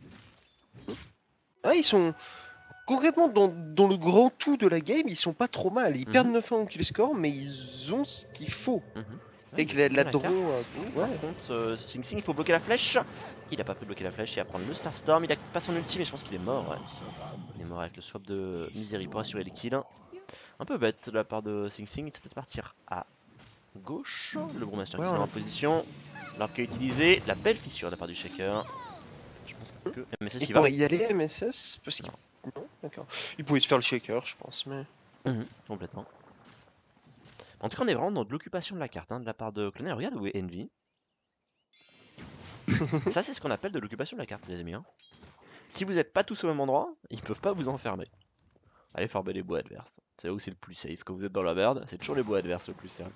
Ah, ils sont concrètement dans, dans le grand tout de la game, ils sont pas trop mal. Ils Mhm. perdent neuf un au kill score, mais ils ont ce qu'il faut. Mhm. Et qu'il a de la la draw. carte. euh, Par Ouais. contre, euh, Sing Sing, il faut bloquer la flèche. Il a pas pu bloquer la flèche, il va prendre le Starstorm. Il a pas son ulti, mais je pense qu'il est mort. Ouais. Il est mort avec le swap de Misery pour assurer les kills. Un peu bête de la part de Sing Sing. Il va peut-être partir à gauche. Le Brewmaster Ouais, qui se met ouais. en position. L'arc est utilisé. La belle fissure de la part du Shaker. Je pense que M S S Il il va. pourrait y aller, M S S parce qu'il... Non. Non, d'accord. Il pouvait se faire le shaker, je pense, mais... Mhm, complètement. En tout cas, on est vraiment dans de l'occupation de la carte hein, de la part de Clonel. Regarde où est Envy. Ça, c'est ce qu'on appelle de l'occupation de la carte, les amis. hein. Si vous n'êtes pas tous au même endroit, ils peuvent pas vous enfermer. Allez farmer les bois adverses. C'est là où c'est le plus safe. Quand vous êtes dans la merde, c'est toujours les bois adverses le plus safe.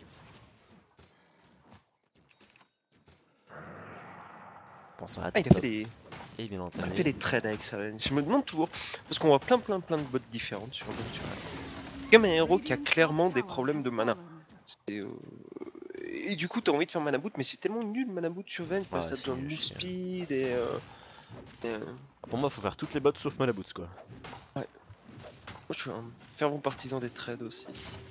Pensons à Ah, il a top. fait des... Et il vient Il a d'entamer. fait des trades avec ça. Je me demande toujours, parce qu'on voit plein plein plein de bots différentes sur le sur la- Comme un héros qui a clairement des problèmes de mana. C'est, euh, Et du coup, t'as envie de faire mana boot, mais c'est tellement nul mana boot sur Venge, parce Ouais, que ça te donne c'est- move c'est- speed et. euh, et, euh, Pour moi, faut faire toutes les bots sauf Malaboots quoi. Moi, je suis un fervent partisan des trades aussi.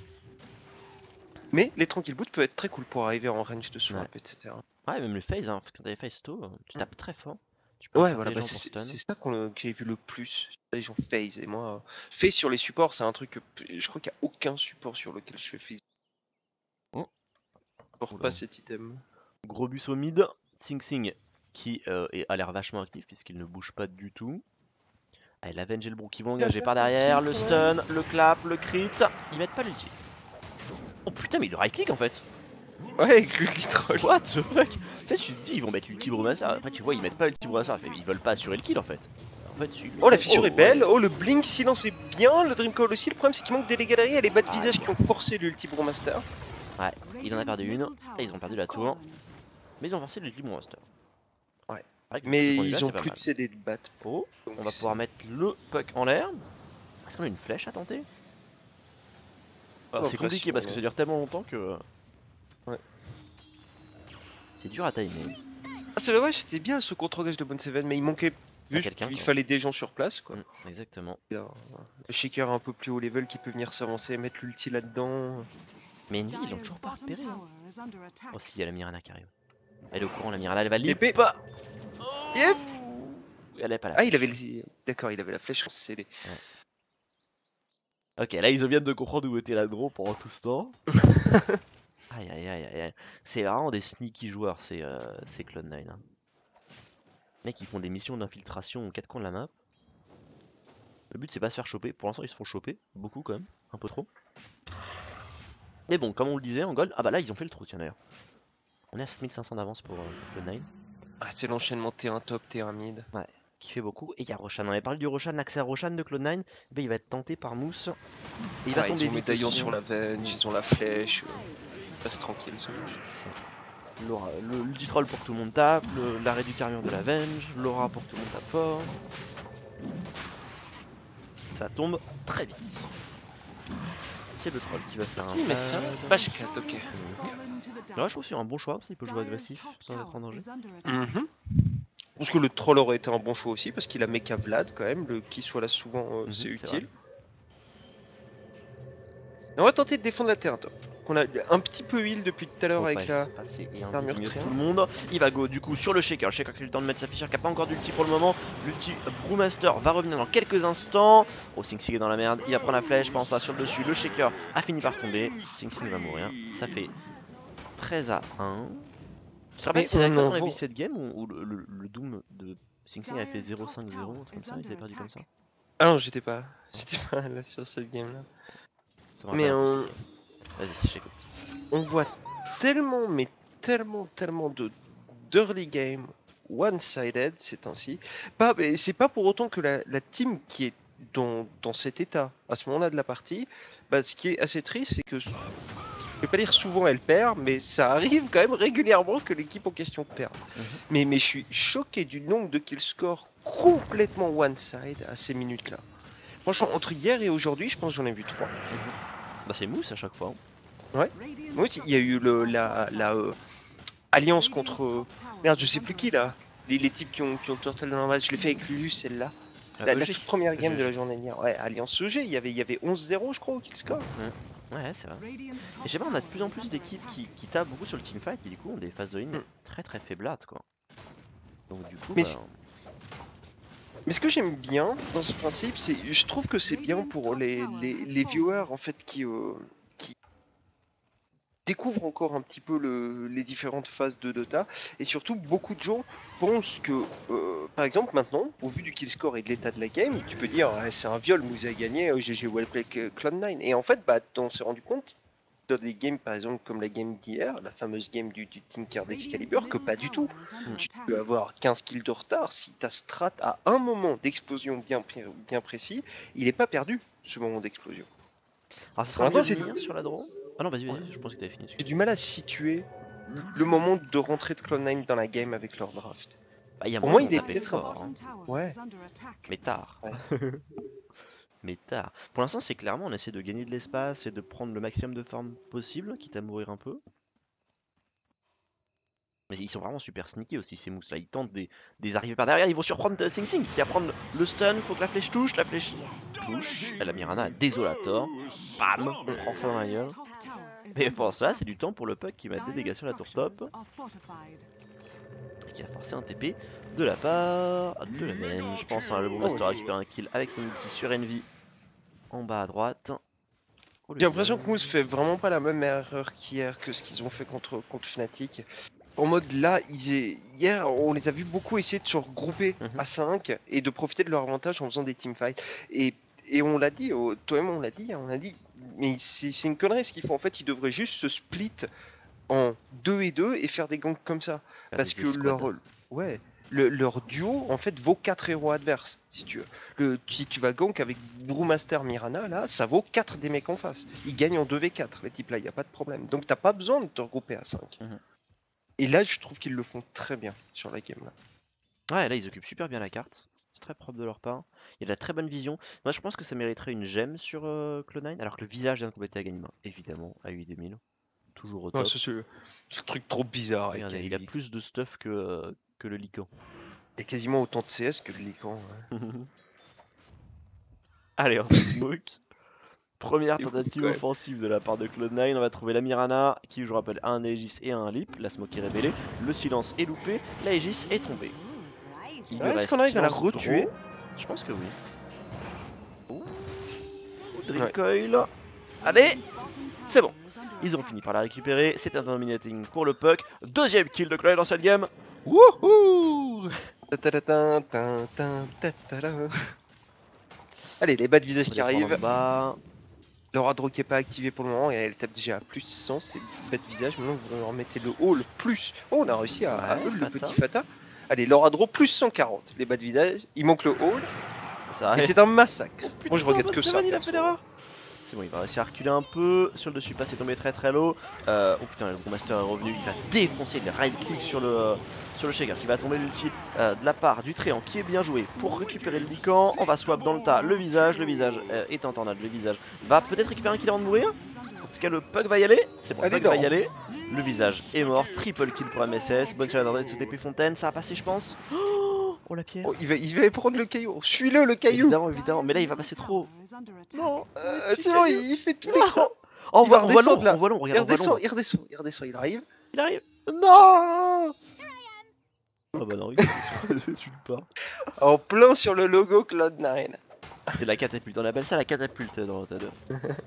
Mais les tranquilles boots peuvent être très cool pour arriver en range de swap, Ouais. et cetera. Ouais, même les phases, hein. Quand t'as les phases tôt, tu tapes très fort. Tu peux Ouais, faire voilà, des bah gens c'est pour stun. c'est ça qu'on, que j'ai vu le plus. Les gens phase, et moi, euh, phase sur les supports, c'est un truc que je crois qu'il n'y a aucun support sur lequel je fais phase. Oh. Je porte Oula. pas cet item. Gros bus au mid. Sing Sing qui euh, est- a l'air vachement actif puisqu'il ne bouge pas du tout. Allez, la Venge et le Brew qui vont engager par derrière. Le stun, le clap, le crit. Ils mettent pas l'ulti. Oh putain, mais il le right click en fait. Ouais, avec le litroll. What the fuck. Tu sais, tu te dis, ils vont mettre l'ulti Brewmaster. Après, tu vois, ils mettent pas l'ulti Brewmaster. Ils veulent pas assurer le kill en fait. En fait, si. Oh, la fissure Oh, est belle. ouais. Oh, le blink silence est bien. Le dream call aussi. Le problème, c'est qu'il manque des dégâts derrière et les bas de Ah, visage qui ont forcé l'ulti Brewmaster. Ouais, il en a perdu une. Et ils ont perdu la tour. Mais ils ont forcé l'ulti Brewmaster. Ouais. Avec le Mais coup qu'on est là, ils c'est ont pas plus mal. de C D de battre. Oh, Donc on va c'est- pouvoir mettre le puck en l'air. Est-ce qu'on a une flèche à tenter? Alors, c'est Après, compliqué si, parce que on- ça dure tellement longtemps que. Ouais. C'est dur à timer. Ah, c'est dommage, c'était bien ce contre-gage de Bonne Seven, mais il manquait juste quelqu'un, qu'il quoi. fallait des gens sur place, quoi. Mm, exactement. Il y a un- Le shaker un peu plus haut level qui peut venir s'avancer et mettre l'ulti là-dedans. Mais Envy, ils l'ont toujours pas repéré. Hein. Oh, Oh, si, il y a la Mirana qui arrive. Elle est au courant, la Mirana, elle va leap. Épée. pas. Yep. Elle est pas là. Ah, il avait le... D'accord, il avait la flèche en C D. Ok, là, ils viennent de comprendre où était la draw pendant tout ce temps. Aïe, aïe, aïe, aïe. C'est vraiment des sneaky joueurs, ces euh, ces Cloud nine. Hein. Mecs, ils font des missions d'infiltration aux quatre coins de la map. Le but, c'est pas se faire choper. Pour l'instant, ils se font choper. Beaucoup, quand même. Un peu trop. Mais bon, comme on le disait en gold. Ah bah là, ils ont fait le trou, tiens d'ailleurs. On est à sept mille cinq cents d'avance pour euh, Cloud nine. Ah, c'est l'enchaînement T un top, T un mid. Qui fait beaucoup. Et il y a Roshan. On avait parlé du Roshan, l'accès à Roshan de Cloud nine. Eh ben, il va être tenté par Mousse. Et il va Ah, tomber ils ont vite médaillon aussi, sur hein. la Venge, ils ont la flèche. euh, Reste tranquille, ce match. Ça. L'aura- Le l'ulti troll pour que tout le monde tape, le- l'arrêt du carburant de la Venge, l'aura pour que tout le monde tape fort. Ça tombe très vite. C'est le troll qui va faire un Qui met ça pad. Page quatre, ok. Là, je trouve que c'est un bon choix, parce qu'il peut jouer agressif sans être en danger. Mhm. Je pense que le troll aurait été un bon choix aussi, parce qu'il a mecha Vlad quand même, le qui soit là souvent, euh, Mhm, c'est c'est utile. Et on va tenter de défendre la terre top. Qu'on a un petit peu heal depuis tout à l'heure Faut avec pas la. passer et l'armure indésigner triangle. tout le monde. Il va go du coup sur le shaker. Le shaker qui a eu le temps de mettre sa ficheur, qui a pas encore d'ulti pour le moment. L'ulti Brewmaster va revenir dans quelques instants. Oh, Sing Sing est dans la merde. Il va prendre la flèche, pense ça sur le dessus. Le shaker a fini par tomber. Sing Sing va mourir. Ça fait treize à un. Tu te rappelles, Mais c'est la on fois en qu'on a vu voit- cette game où, où le, le- le Doom de Sing Sing avait fait zéro cinq zéro, un truc comme ça, ils avaient perdu comme ça. Ah non, j'étais pas. J'étais pas là sur cette game là. Ça me Mais rappelle un peu on- cette game. Vas-y, je t'écoute. On voit tellement, mais tellement, tellement de d'early game one-sided ces temps-ci. Pas, mais c'est pas pour autant que la, la team qui est dans, dans cet état à ce moment-là de la partie, bah, ce qui est assez triste, c'est que je vais pas dire souvent elle perd, mais ça arrive quand même régulièrement que l'équipe en question perd. Mhm. Mais, mais je suis choqué du nombre de kill score complètement one-side à ces minutes-là. Franchement, entre hier et aujourd'hui, je pense que j'en ai vu trois. Bah, c'est mousse à chaque fois. hein. Moi aussi, il y a eu le, la, la euh, alliance contre. euh, Merde, je sais plus qui là. Les, les types qui ont, qui ont turtle dans la base. Je l'ai fait avec Lulu, celle-là. Euh, La, la E G. toute première game E G. de la journée hier. Ouais, Alliance E G, il y avait, il y avait onze zéro, je crois, au kill score. Ouais, c'est vrai. Radiant's Et top je sais pas, on a de tower plus en is plus under d'équipes qui, attack. qui tapent beaucoup sur le teamfight et du coup ont des phases de ligne Mm. très très faiblâtres quoi. Donc du coup, Mais bah, c- Mais ce que j'aime bien dans ce principe, c'est je trouve que c'est bien pour les, les, les viewers en fait qui, euh, qui découvrent encore un petit peu le, les différentes phases de Dota et surtout beaucoup de gens pensent que euh, par exemple maintenant au vu du kill score et de l'état de la game tu peux dire ah, c'est un viol, Moose a gagné, euh, G G Wellplay Cloud nine et en fait bah on s'est rendu compte dans des games par exemple comme la game d'hier, la fameuse game du, du Tinker d'Excalibur que pas du tout. Tu peux avoir quinze kills de retard si ta strat à un moment d'explosion bien, pré- bien précis, il n'est pas perdu ce moment d'explosion. alors ça Pour sera mieux l'instant, de j'ai venir sur la draw. Ah non, vas-y, ouais, vas-y, je pense que t'avais fini. j'ai du mal à situer le moment de rentrée de Cloud nine dans la game avec leur draft. Bah, il y a Pour moyen moi, de il est taper peut-être un... fort, hein. Ouais, Mais tard. ouais. Mais tard. Pour l'instant, c'est clairement on essaie de gagner de l'espace et de prendre le maximum de formes possible, quitte à mourir un peu. Mais ils sont vraiment super sneaky aussi ces mousses là, ils tentent des, des arrivées par derrière, ils vont surprendre euh, Sing Sing qui va prendre le stun, faut que la flèche touche, la flèche touche, et la Mirana désolator, bam, on prend ça dans la gueule. Mais pour ça, c'est du temps pour le puck qui va des dégâts sur la tour top, et qui a forcé un T P de la part de la main. Je pense hein, le bon Oh, master a oui. récupéré un kill avec son ulti sur Envy, en bas à droite. Oh, le J'ai l'impression que visage. Moose fait vraiment pas la même erreur qu'hier que ce qu'ils ont fait contre, contre Fnatic. En mode là, ils est- hier, on les a vus beaucoup essayer de se regrouper Mhm. à cinq et de profiter de leur avantage en faisant des teamfights. Et, et on l'a dit, oh, toi-même on l'a dit, hein, on a dit, mais c'est c'est une connerie ce qu'ils font. En fait, ils devraient juste se split en deux et deux et faire des ganks comme ça. Faire Parce des que leur, escouades. ouais, le- leur duo en fait vaut quatre héros adverses, si tu veux. Le, si tu vas gank avec Brewmaster Mirana, là, ça vaut quatre des mecs en face. Ils gagnent en deux v quatre, les types là, il n'y a pas de problème. Donc t'as pas besoin de te regrouper à cinq. Mhm. Et là, je trouve qu'ils le font très bien sur la game là. Ouais, là ils occupent super bien la carte. C'est très propre de leur part. Il y a de la très bonne vision. Moi je pense que ça mériterait une gemme sur euh, Cloud nine, alors que le visage vient de compléter Aganima, évidemment, à huit deux mille. Toujours au Non, top. c'est ce, ce truc trop bizarre avec Regardez, il a A I. plus de stuff que, euh, que le Lycan. Il y a quasiment autant de C S que le Lycan. Ouais. Allez, on se smoke. Première C'est ouf, tentative quand même. offensive de la part de Cloud nine. On va trouver la Mirana, qui je vous rappelle a un Aegis et un Lip. La smoke est révélée. Le silence est loupé. La Aegis est tombée. Il lui Ouais, est-ce reste qu'on arrive à la silence retuer? draw. Je pense que oui. Ouh. Dream Ouais. Coil. Allez, c'est bon. Ils ont fini par la récupérer. C'est un dominating pour le puck. Deuxième kill de Cloud dans cette game. Wouhou! Ta-ta-ta-tin, tin, tin, ta-ta-la. Allez, les bas de visage On qui va défendre en arrivent. bas. Le radro qui est pas activé pour le moment et elle tape déjà à plus cent, c'est le bas de visage. Maintenant, vous leur mettez le haut, le plus. Oh, on a réussi à, à Ouais, eux le Fata. petit Fata. Allez, le radro plus cent quarante. Les bas de visage, il manque le haul Ça et arrive. c'est un massacre. Oh, Moi, je putain, regarde que Bot ça. Seven, il a perso. fait l'erreur. C'est bon, il va réussir à reculer un peu. Sur le dessus, pas, c'est tombé très très low. Euh, oh putain, le gros master est revenu. Il va défoncer. Il right click sur le, sur le shaker qui va tomber l'ulti euh, de la part du Tréant qui est bien joué pour récupérer le Lycan. On va swap dans le tas le visage. Le visage euh, est en tornade. Le visage va peut-être récupérer un kill avant de mourir. En tout cas, le Pug va y aller. C'est bon, le Allez, Pug va non. y aller. Le visage est mort. Triple kill pour M S S. Bonne chance d'André de ce T P Fontaine. Ça va passer, je pense. Oh, la pierre. Oh, il va, il va prendre le caillou. Suis-le, le caillou. Évidemment, évidemment. Mais là, il va passer trop. Non. Euh, c'est bon, il fait tout l'écran. Oh, on Il va voit, on voit redescendre, l'ombre, là. on voit l'ombre, Il regarde, on voit redescend, l'ombre. il redescend, il redescend, il arrive. Il arrive. Non. Oh bah non, il tu le pas. En plein sur le logo Cloud nine. C'est la catapulte, on appelle ça la catapulte dans Dota deux.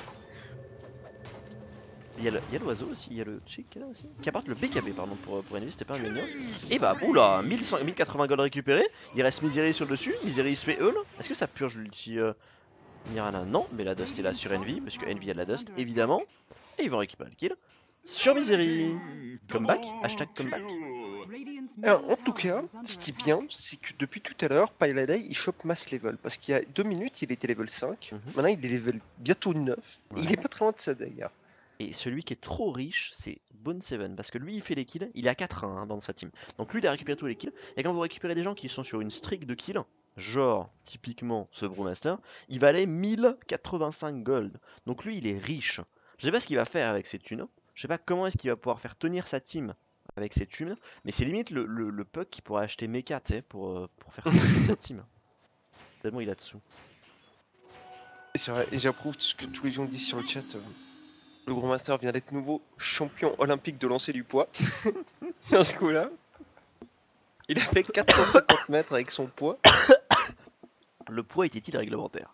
Il y a le- il y a l'oiseau aussi, il y a le chick là aussi. Qui apporte le B K B pardon pour, pour Envy, c'était pas un minion. Et bah oula, mille cent mille quatre-vingts gold récupérés. Il reste Misery sur le dessus, Misery se fait heal. Est-ce que ça purge l'ulti euh, Mirana? Non, mais la dust est là sur Envy, parce que Envy a de la dust évidemment. Et ils vont récupérer le kill sur Misery. Comeback, hashtag comeback. Alors, en tout cas, ce qui est bien, c'est que depuis tout à l'heure, Paladin il chope mass level. Parce qu'il y a deux minutes, il était level cinq. Mhm. Maintenant, il est level bientôt neuf. Ouais. Il est pas très loin de ça d'ailleurs. Et celui qui est trop riche, c'est Bone Seven, parce que lui il fait les kills, il est à quatre un hein, dans sa team. Donc lui il a récupéré tous les kills, et quand vous récupérez des gens qui sont sur une streak de kills, genre typiquement ce Brewmaster, il va aller mille quatre-vingt-cinq gold. Donc lui il est riche. Je sais pas ce qu'il va faire avec ses thunes, je sais pas comment est-ce qu'il va pouvoir faire tenir sa team avec ses thunes, mais c'est limite le, le, le puck qui pourrait acheter Mecha, tu sais, pour, euh, pour faire tenir sa team. Tellement il a dessous. C'est vrai, et j'approuve ce que tous les gens disent sur le chat. euh, Le Gros Master vient d'être nouveau champion olympique de lancer du poids. Sur ce coup-là. Il a fait quatre cent cinquante mètres avec son poids. Le poids était-il réglementaire?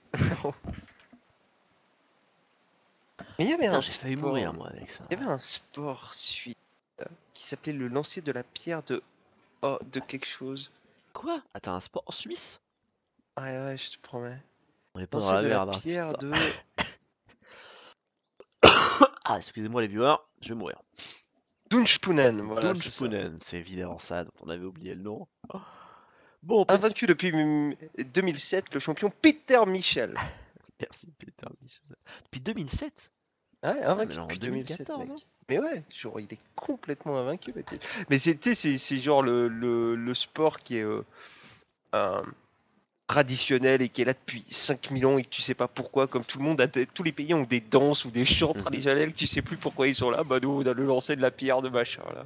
Mais il y avait Putain, un j'ai failli sport, mourir moi avec ça. il y avait un sport suisse qui s'appelait le lancer de la pierre de oh, de quelque chose. Quoi? Attends, un sport suisse? Ouais ouais, je te promets. On est pas dans Lancer la de la merde, hein, pierre putain. de Ah, excusez-moi les viewers, je vais mourir. Dunspunen, voilà, c'est ça. Dunspunen, c'est évidemment ça dont on avait oublié le nom. Bon, petit... Invaincu depuis deux mille sept, le champion Peter Michel. Merci Peter Michel. Depuis deux mille sept? Ouais, Putain, mais invaincu genre en depuis deux mille deux mille sept, quatorze, mec. hein. Mais ouais, genre il est complètement invaincu. le type. Mais c'était c'est c'est genre le, le, le sport qui est euh, euh, traditionnel et qui est là depuis cinq mille ans et que tu sais pas pourquoi, comme tout le monde, a des- tous les pays ont des danses ou des chants Mhm. traditionnels que tu sais plus pourquoi ils sont là. Bah nous on a le lancer de la pierre de machin là.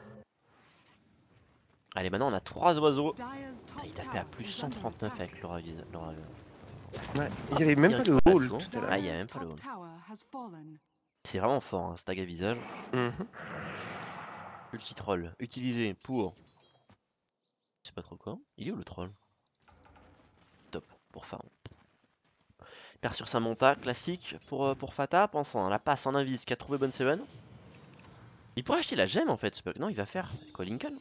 Allez, maintenant on a trois oiseaux. Dyer's Putain, top il tapait tower à plus is cent under trente-neuf attack. avec Laura Visa. Laura... Ouais, il y avait même Il pas le récupère hall tout, tout à l'heure. Ah, il y a Dyer's même pas le top hall. tower has fallen. C'est vraiment fort, hein, ce tag à visage. Mhm. Multi-troll, utilisé pour... Je sais pas trop quoi. Il est où le troll? Top, pour farm. Perd sur sa monta, classique pour, euh, pour Fata, pensant à la passe en invis qu'a trouvé Bonne Seven. Il pourrait acheter la gemme en fait, ce bug. Non, il va faire quoi, Lincoln?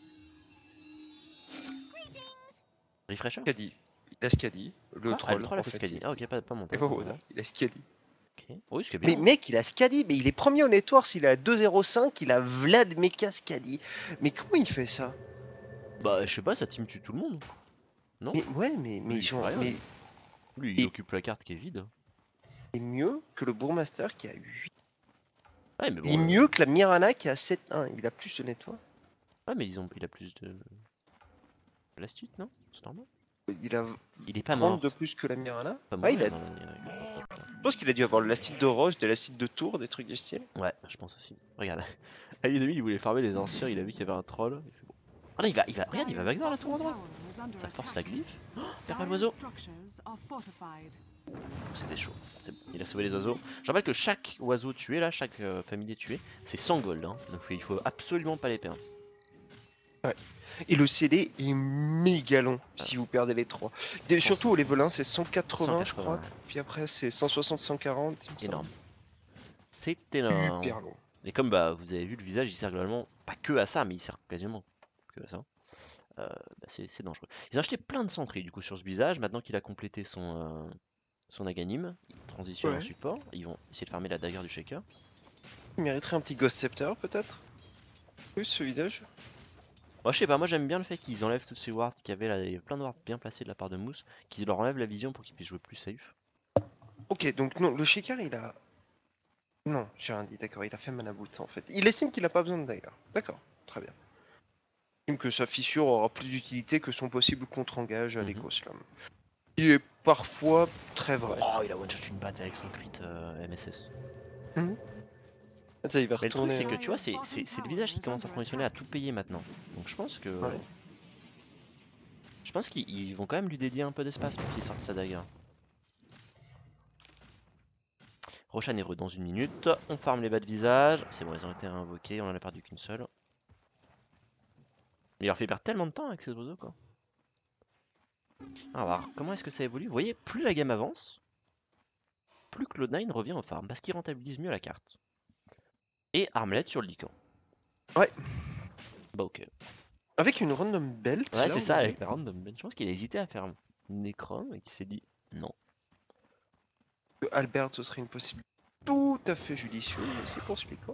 Refresher? Scadi. Il a Scadi. Le Ah, troll. le troll a en fait fait, Scadi. il- Ah ok, pas, pas mon Et top. voilà, il a Scadi. Ok. Oui, ce qui est Mais bien. mec, il a Scadi, mais il est premier au network, il a deux zéro cinq, il a Vlad Mecha Scadi. Mais comment il fait ça? Bah, je sais pas, sa team tue tout le monde. Non? Mais ouais, mais, mais, Lui, il fait genre, rien, mais lui. Lui, il Et- occupe la carte qui est vide. c'est mieux que le Bourgmaster qui a huit. Ouais, mais bon. Il est euh, mieux que la Mirana qui a sept un. Il a plus de network. Ouais, mais ils ont... il a plus de. L'astuce, non? C'est normal. Il a Il est pas trente mort. de plus que la Mirana. Pas Ouais, il mourir, a... non, il a- Je pense qu'il a dû avoir l'astite de roche, de l'astite de tour, des trucs du style. Ouais, je pense aussi. Regarde. Ali demi, il voulait farmer les anciens, il a vu qu'il y avait un troll. Il fait bon. Ah là, il va, il va, regarde, il va backdoor la tour à droite. Ça force la glyphe. Oh, perds pas l'oiseau. C'était chaud. C'est bon. Il a sauvé les oiseaux. Je rappelle que chaque oiseau tué là, chaque euh, familier tué, c'est cent gold. Hein. Donc il faut absolument pas les perdre. Et le C D est méga long si vous perdez les trois. Et surtout au level un, c'est cent quatre-vingts, je crois. Puis après, c'est cent soixante, cent quarante. il me semble. Énorme. C'est énorme. Hyper long. Et comme bah vous avez vu, le visage il sert globalement pas que à ça, mais il sert quasiment que à ça. Euh, bah, c'est dangereux. Ils ont acheté plein de centries du coup sur ce visage. Maintenant qu'il a complété son, euh, son Aghanim, il transitionne en Ouais. support. Ils vont essayer de farmer la dagger du Shaker. Il mériterait un petit Ghost Scepter peut-être. Plus ce visage. Moi je sais pas, moi j'aime bien le fait qu'ils enlèvent toutes ces wards qu'il y avait là, il y avait plein de wards bien placés de la part de Mousse, qu'ils leur enlèvent la vision pour qu'ils puissent jouer plus safe. Ok, donc non, le Shaker il a. Non, j'ai rien dit, d'accord, il a fait mana boot en fait. Il estime qu'il a pas besoin de dagger. D'accord, très bien. Il estime que sa fissure aura plus d'utilité que son possible contre-engage à Mhm. l'Ecoslam. Il est parfois très vrai. Oh, il a one shot une batte avec son crit euh, M S S. Ça, il va Mais le truc retourner. c'est hein. que tu vois, c'est c'est- c'est le visage qui commence à transitionner à tout payer maintenant. Donc je pense que. Ouais. Je pense qu'ils ils vont quand même lui dédier un peu d'espace pour qu'il sorte sa dagger. Roshan est re dans une minute. On farm les bas de visage. C'est bon, ils ont été invoqués. On en a perdu qu'une seule. Mais il leur fait perdre tellement de temps avec ces oiseaux quoi. Alors, comment est-ce que ça évolue? Vous voyez, plus la gamme avance, plus Cloud nine revient au farm parce qu'il rentabilise mieux la carte. Et Armlet sur le Lycan. Ouais. Bah ok. Avec une random belt. Ouais, là, c'est on ça, est- avec la random. Je pense qu'il a hésité à faire Necrom et qu'il s'est dit non. que Albert, ce serait une possibilité tout à fait judicieuse aussi pour ce Lycan.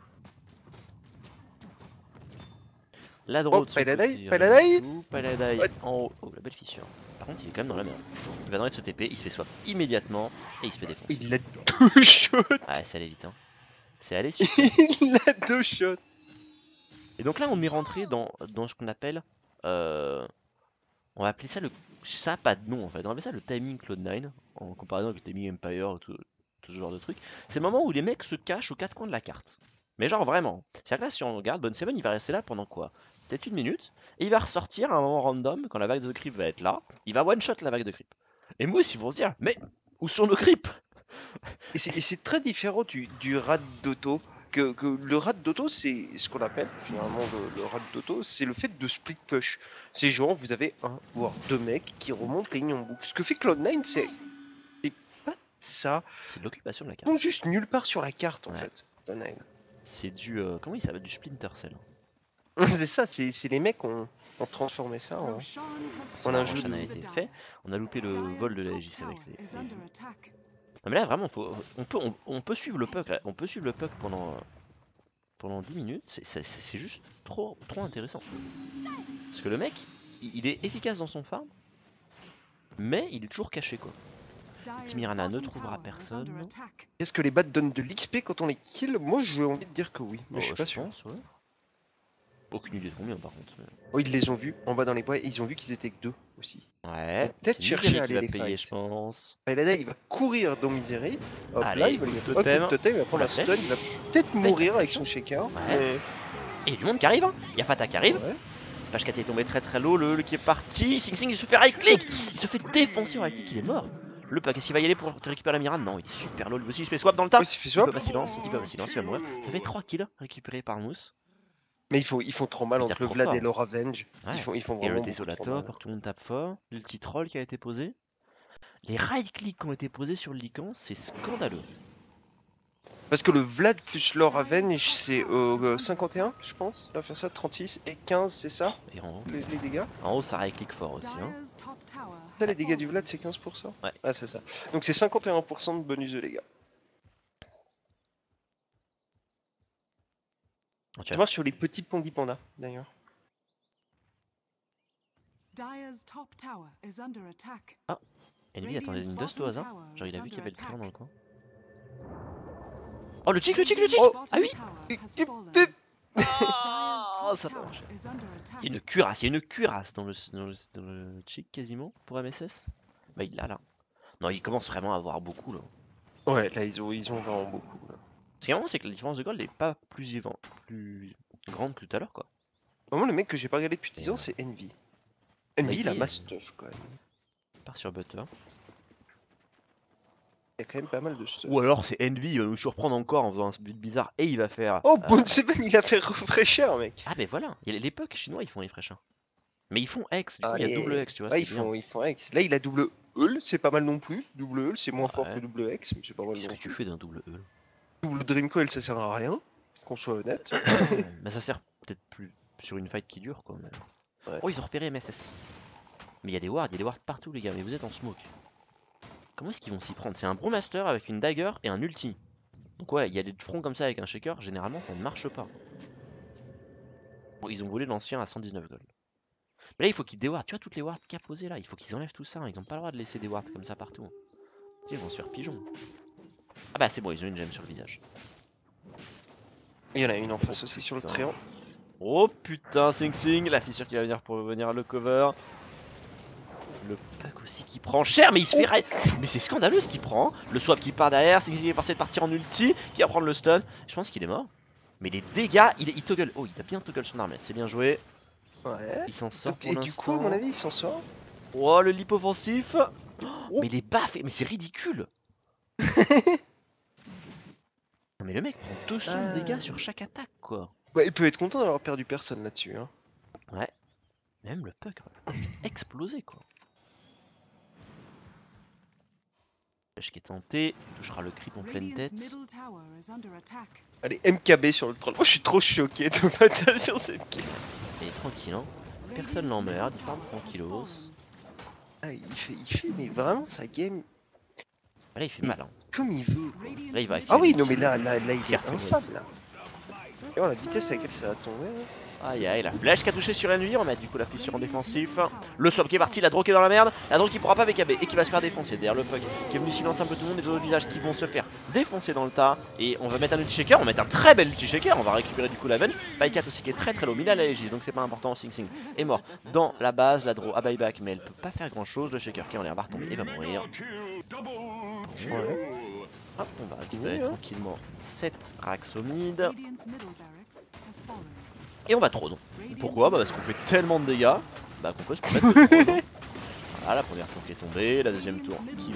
La droite Oh, Paladai, Paladai. Paladai Ouais. en haut. Oh, la belle fissure. Par contre, il est quand même dans la merde. Il va dans de se T P, il se fait swap immédiatement et il se fait défoncer. Il a deux shots. Ouais, c'est allé vite. Hein. C'est allé super. Il a deux shots. Et donc là, on est rentré dans, dans ce qu'on appelle. Euh, on va appeler ça le. Ça n'a pas de nom en fait. On va appeler ça le timing Cloud nine. En comparaison avec le timing Empire, tout, tout ce genre de truc. C'est le moment où les mecs se cachent aux quatre coins de la carte. Mais genre vraiment. C'est-à-dire que là, si on regarde, Bonne Seven, il va rester là pendant quoi? Peut-être une minute. Et il va ressortir à un moment random quand la vague de creep va être là. Il va one-shot la vague de creep. Et Mousse, ils vont se dire, mais où sont nos creeps? Et c'est et c'est très différent du, du raid d'auto. Que, que le raid d'auto, c'est ce qu'on appelle généralement le, le raid d'auto, c'est le fait de split push. C'est genre, vous avez un voire deux mecs qui remontent les lignes en boucle. Ce que fait Cloud nine, c'est c'est pas ça. C'est l'occupation de la Ils carte. sont juste nulle part sur la carte en Ouais. fait. Cloud nine. C'est du. euh, comment il s'appelle? Du Splinter Cell. C'est ça, c'est c'est les mecs qui ont, ont transformé ça en. Roshan has Son On a un fallen jeu Roshan a de- to the été dire. fait. On a loupé le Dire's vol de la top Aegis avec tower les. is les- under attack. Non mais là vraiment, faut, on, peut, on, on peut suivre le puck là. On peut suivre le puck pendant, euh, pendant dix minutes. C'est- C'est c'est juste trop, trop intéressant. Parce que le mec, il, il est efficace dans son farm. Mais il est toujours caché quoi. Dire's Mirana ne bottom trouvera tower is personne. under attack. Est-ce que les bats donnent de l'X P quand on les kill? Moi j'ai envie de dire que oui, mais Oh, je suis pas sûr. pense, ouais. Aucune idée de combien par contre. mais- Oh, ils les ont vus en bas dans les bois, et ils ont vu qu'ils étaient que deux aussi. Ouais. peut-être c'est chercher Misery à qui aller va les payer, fight. je pense. Pailada, il va courir dans Misery. Hop là, Allez, il va lui coup de mettre un coup de totem. totem, il va prendre la La flèche. stun, il va peut-être mourir avec son shaker. Ouais. mais- Et il y a du monde qui arrive, hein. Il y a Fata qui arrive. Ouais. Page quatre est tombé très très low, le, le qui est parti. Sing Sing il se fait right click. Il se fait défoncer au right click, il est mort. Le Puck, est-ce qu'il va y aller pour récupérer la Mirane? Non, il est super low lui aussi. Il se fait swap dans le tas. Ouais, il s'est fait Il swap. peut pas silence, il peut pas silence, il va mourir. Ça fait trois kills récupérés par Mousse. Mais ils font, ils font trop mal Ils entre tapent le trop Vlad fort. et le Ravenge. Ouais. Ils font, ils font Et vraiment le beaucoup trop Désolator mal. pour que tout le monde tape fort. L'ulti troll qui a été posé. Les right clicks qui ont été posés sur le Lycan, c'est scandaleux. Parce que le Vlad plus le Ravenge, c'est euh, cinquante et un, je pense. Il va faire ça, trente-six et quinze, c'est ça Et en haut, les, les dégâts. en haut ça right click fort aussi. Hein. Dire's top tower Ça, has les dégâts du fallen. Vlad, c'est quinze pour cent. Ouais. Ah, c'est ça. Donc c'est cinquante et un pour cent de bonus de dégâts. Donc, Tu vois sur les petits Pandi Panda, d'ailleurs. Dire's top tower is under attack. Envy attendait une dust au Radiant's hasard. bottom Genre il a tower vu is qu'il y avait le under tréant dans le attack. coin. Oh le chick, le chick, le chick. Oh, Ah oui. Ah, Oh, ça peut marcher. Il y a une cuirasse, il y a une cuirasse dans le, dans le, dans le chick quasiment pour M S S. Bah il l'a là. Non il commence vraiment à avoir beaucoup là. Ouais, là, ils ont, ils ont vraiment beaucoup. Là. Ce qui est marrant c'est que la différence de gold n'est pas plus, évan- plus grande que tout à l'heure quoi. Vraiment, le mec que j'ai pas regardé depuis dix ans, c'est Envy. Envy, il a Envy, masse stuff quand même. Il part sur Butter. Il y a quand même pas mal de stuff. Ou alors c'est Envy, il va nous surprendre encore en faisant un but bizarre et il va faire... Oh, euh, Bone Seven, il a fait refraîchir, mec. Ah mais voilà, il y a les pucks chinois ils font les fraîchins. Mais ils font X, du coup Ah, il y a et- double X tu vois. Ouais, c'est ils bien. font, ils font X. Là, il a double Eul, c'est pas mal non plus. Double Eul, c'est moins fort Ouais. que double X, mais c'est pas mal Qu'est-ce non que tu plus. fais d'un double E? Double Dream Coil, ça sert à rien, qu'on soit honnête. Bah ça sert peut-être plus sur une fight qui dure quoi. Mais... Ouais. Oh ils ont repéré M S S. Mais il y a des wards, il y a des wards partout les gars, mais vous êtes en smoke. Comment est-ce qu'ils vont s'y prendre? C'est un Brewmaster avec une dagger et un ulti. Donc ouais, il y a des fronts comme ça avec un shaker, généralement ça ne marche pas. Bon, ils ont volé l'ancien à cent dix-neuf gold. Mais là il faut qu'ils déwardent, tu vois toutes les wards qu'il y a posées là, il faut qu'ils enlèvent tout ça, hein. Ils ont pas le droit de laisser des wards comme ça partout. Tu sais, ils vont se faire pigeon. Ah bah c'est bon, ils ont une gemme sur le visage. Il y en a une en face aussi sur le Putain. tréant. Oh putain, Sing Sing, la fissure qui va venir pour venir le cover. Le Puck aussi qui prend cher, mais il se fait raid. Mais c'est scandaleux ce qu'il prend. Le swap qui part derrière, Sing Sing est forcé de partir en ulti, qui va prendre le stun. Je pense qu'il est mort. Mais les dégâts, il, il toggle. Oh, il a bien toggle son armette, c'est bien joué. Ouais. Il s'en sort Donc, pour et du coup, à mon l'instant. avis, il s'en sort. Oh, le lip offensif. Oh. Mais les baffes, mais c'est ridicule. Non mais le mec prend deux cents de dégâts Ah. sur chaque attaque quoi. Ouais, il peut être content d'avoir perdu personne là-dessus. Hein. Ouais. Même le Puck a explosé quoi. Flèche qui est tenté, touchera le creep en pleine Radiant's tête. middle tower is under attack. Allez, M K B sur le troll. Moi, je suis trop choqué de pas sur cette kill. Il est tranquille hein. Personne l'emmerde, il farm tranquillos. Ah, il fait, il fait, mais vraiment sa game Là il fait Et- mal hein. comme il veut. quoi. Là, il va Ah oui, filer non, mais dessus. là, là, là, il est Pierre Fenoz. infâme là. Et voilà, la vitesse à laquelle ça a tombé. hein. Aïe aïe, la flèche qui a touché sur Envy, on met du coup la fissure en défensif. Le swap qui est parti, la draw qui est dans la merde. La draw qui pourra pas B K B et qui va se faire défoncer. Derrière le Puck qui est venu silencer un peu tout le monde, les autres visages qui vont se faire défoncer dans le tas. Et on va mettre un ulti shaker, on va mettre un très bel ulti shaker, on va récupérer du coup la venge. Pycat aussi qui est très très low, mais il a la Aegis donc c'est pas important. Sing Sing est mort dans la base, la draw à buyback, mais elle peut pas faire grand chose. Le shaker qui est en l'air va retomber et va mourir. Ouais. Hop, on va récupérer Oui, hein. tranquillement sept racks au mid. Radiant's middle barracks has fallen. Et on va trop donc. Radiant's Pourquoi? Bah parce middle qu'on fait tellement de dégâts bah qu'on peut se permettre de trop. Voilà, la première tour qui est tombée, la deuxième tour qui va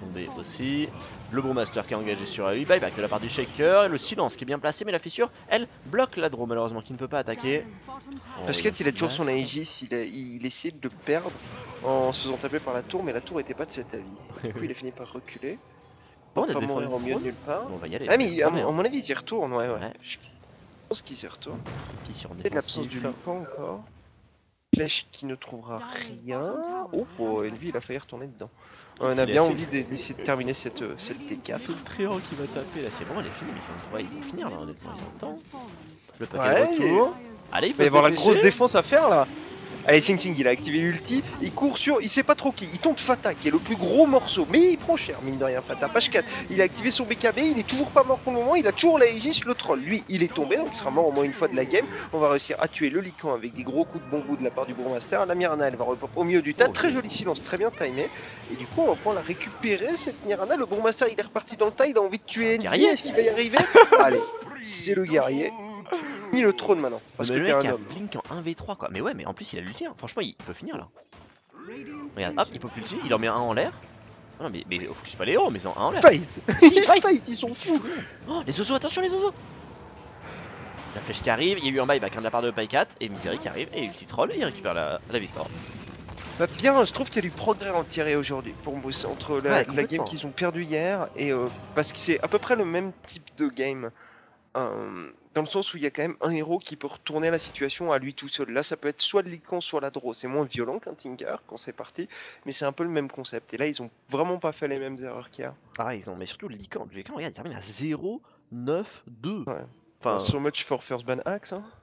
tomber aussi. Le Brewmaster qui est engagé sur A huit. Buyback de la part du Shaker. Et le silence qui est bien placé, mais la fissure, elle, bloque la draw malheureusement, qui ne peut pas attaquer. Oh, Parce il qu'il a toujours son menace. Aegis, il, a- il essayait de le perdre en se faisant taper par la tour, mais la tour était pas de cet avis. Du coup, il a fini par reculer. Bon, Pour on a pas des mourir fois au milieu de une nulle part. On va y aller. Ah, mais à on mon, est à en mon avis, il s'y retourne, ouais, ouais. Ouais. Je pense qu'il s'y retourne. fissure Et de l'absence du défensive. Lican encore. Flèche qui ne trouvera rien. Oh, oh, et lui, il a failli retourner dedans. On C'est a bien assez- envie de- d'essayer de terminer cette, euh, cette T quatre. C'est le tréant qui va taper là, c'est bon, elle est finie, mais ils vont, ouais, ils vont finir là, honnêtement, ils ont le temps. Le paquet Ouais, de retour. Allez, il Il faut va y se avoir la dépêcher. grosse défense à faire là. Allez, Sing Sing, il a activé l'ulti, il court sur, il sait pas trop qui, il tente Fata qui est le plus gros morceau, mais il prend cher, mine de rien, Fata. Page quatre, il a activé son B K B, il est toujours pas mort pour le moment, il a toujours la Aegis, le troll. Lui, il est tombé, donc il sera mort au moins une fois de la game. On va réussir à tuer le Lycan avec des gros coups de bon goût de la part du Brewmaster. La Mirana, elle va repop au milieu du tas, Oh, très ok. joli silence, très bien timé. Et du coup, on va pouvoir la récupérer, cette Mirana. Le Brewmaster, il est reparti dans le tas, il a envie de tuer Envy, guerrier. est-ce qu'il va y arriver? Allez, c'est le guerrier. Mis le trône maintenant, parce Mais que le t'es mec un a homme. blink en un v trois quoi. Mais ouais, mais en plus il a l'ulti, hein. Franchement il peut finir là. Regarde, hop, il pop l'ulti, il en met un en l'air. Non mais, mais faut que je pas les héros, mais en un en l'air. Fight. Ils fight. fight, ils sont fous. Oh, les oiseaux, attention les oiseaux. La flèche qui arrive, il y a eu un buyback hein, de la part de Paikat et Misery qui arrive et ulti troll, il récupère la, la victoire. Bah bien, je trouve qu'il y a du progrès en tiré aujourd'hui pour Moose entre la, Ouais, la complètement. game qu'ils ont perdue hier et euh, parce que c'est à peu près le même type de game. euh, dans le sens où il y a quand même un héros qui peut retourner la situation à lui tout seul. Là, ça peut être soit le Lycan, soit la Draw. C'est moins violent qu'un Tinker quand c'est parti, mais c'est un peu le même concept. Et là, ils ont vraiment pas fait les mêmes erreurs qu'hier. Ah ils ont, mais surtout le Lycan, le Lycan regarde il termine à zéro neuf deux. Ouais. Enfin, So much for first ban axe. Hein.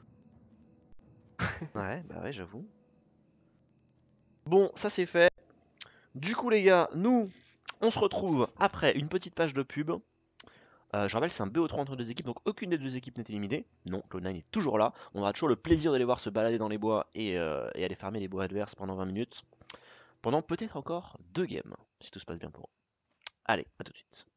ouais bah ouais j'avoue. Bon ça c'est fait. Du coup les gars, nous on se retrouve après une petite page de pub. Euh, je rappelle, c'est un B O trois entre deux équipes, donc aucune des deux équipes n'est éliminée. Non, Cloud nine est toujours là. On aura toujours le plaisir d'aller voir se balader dans les bois et, euh, et aller farmer les bois adverses pendant vingt minutes. Pendant peut-être encore deux games, si tout se passe bien pour eux. Allez, à tout de suite.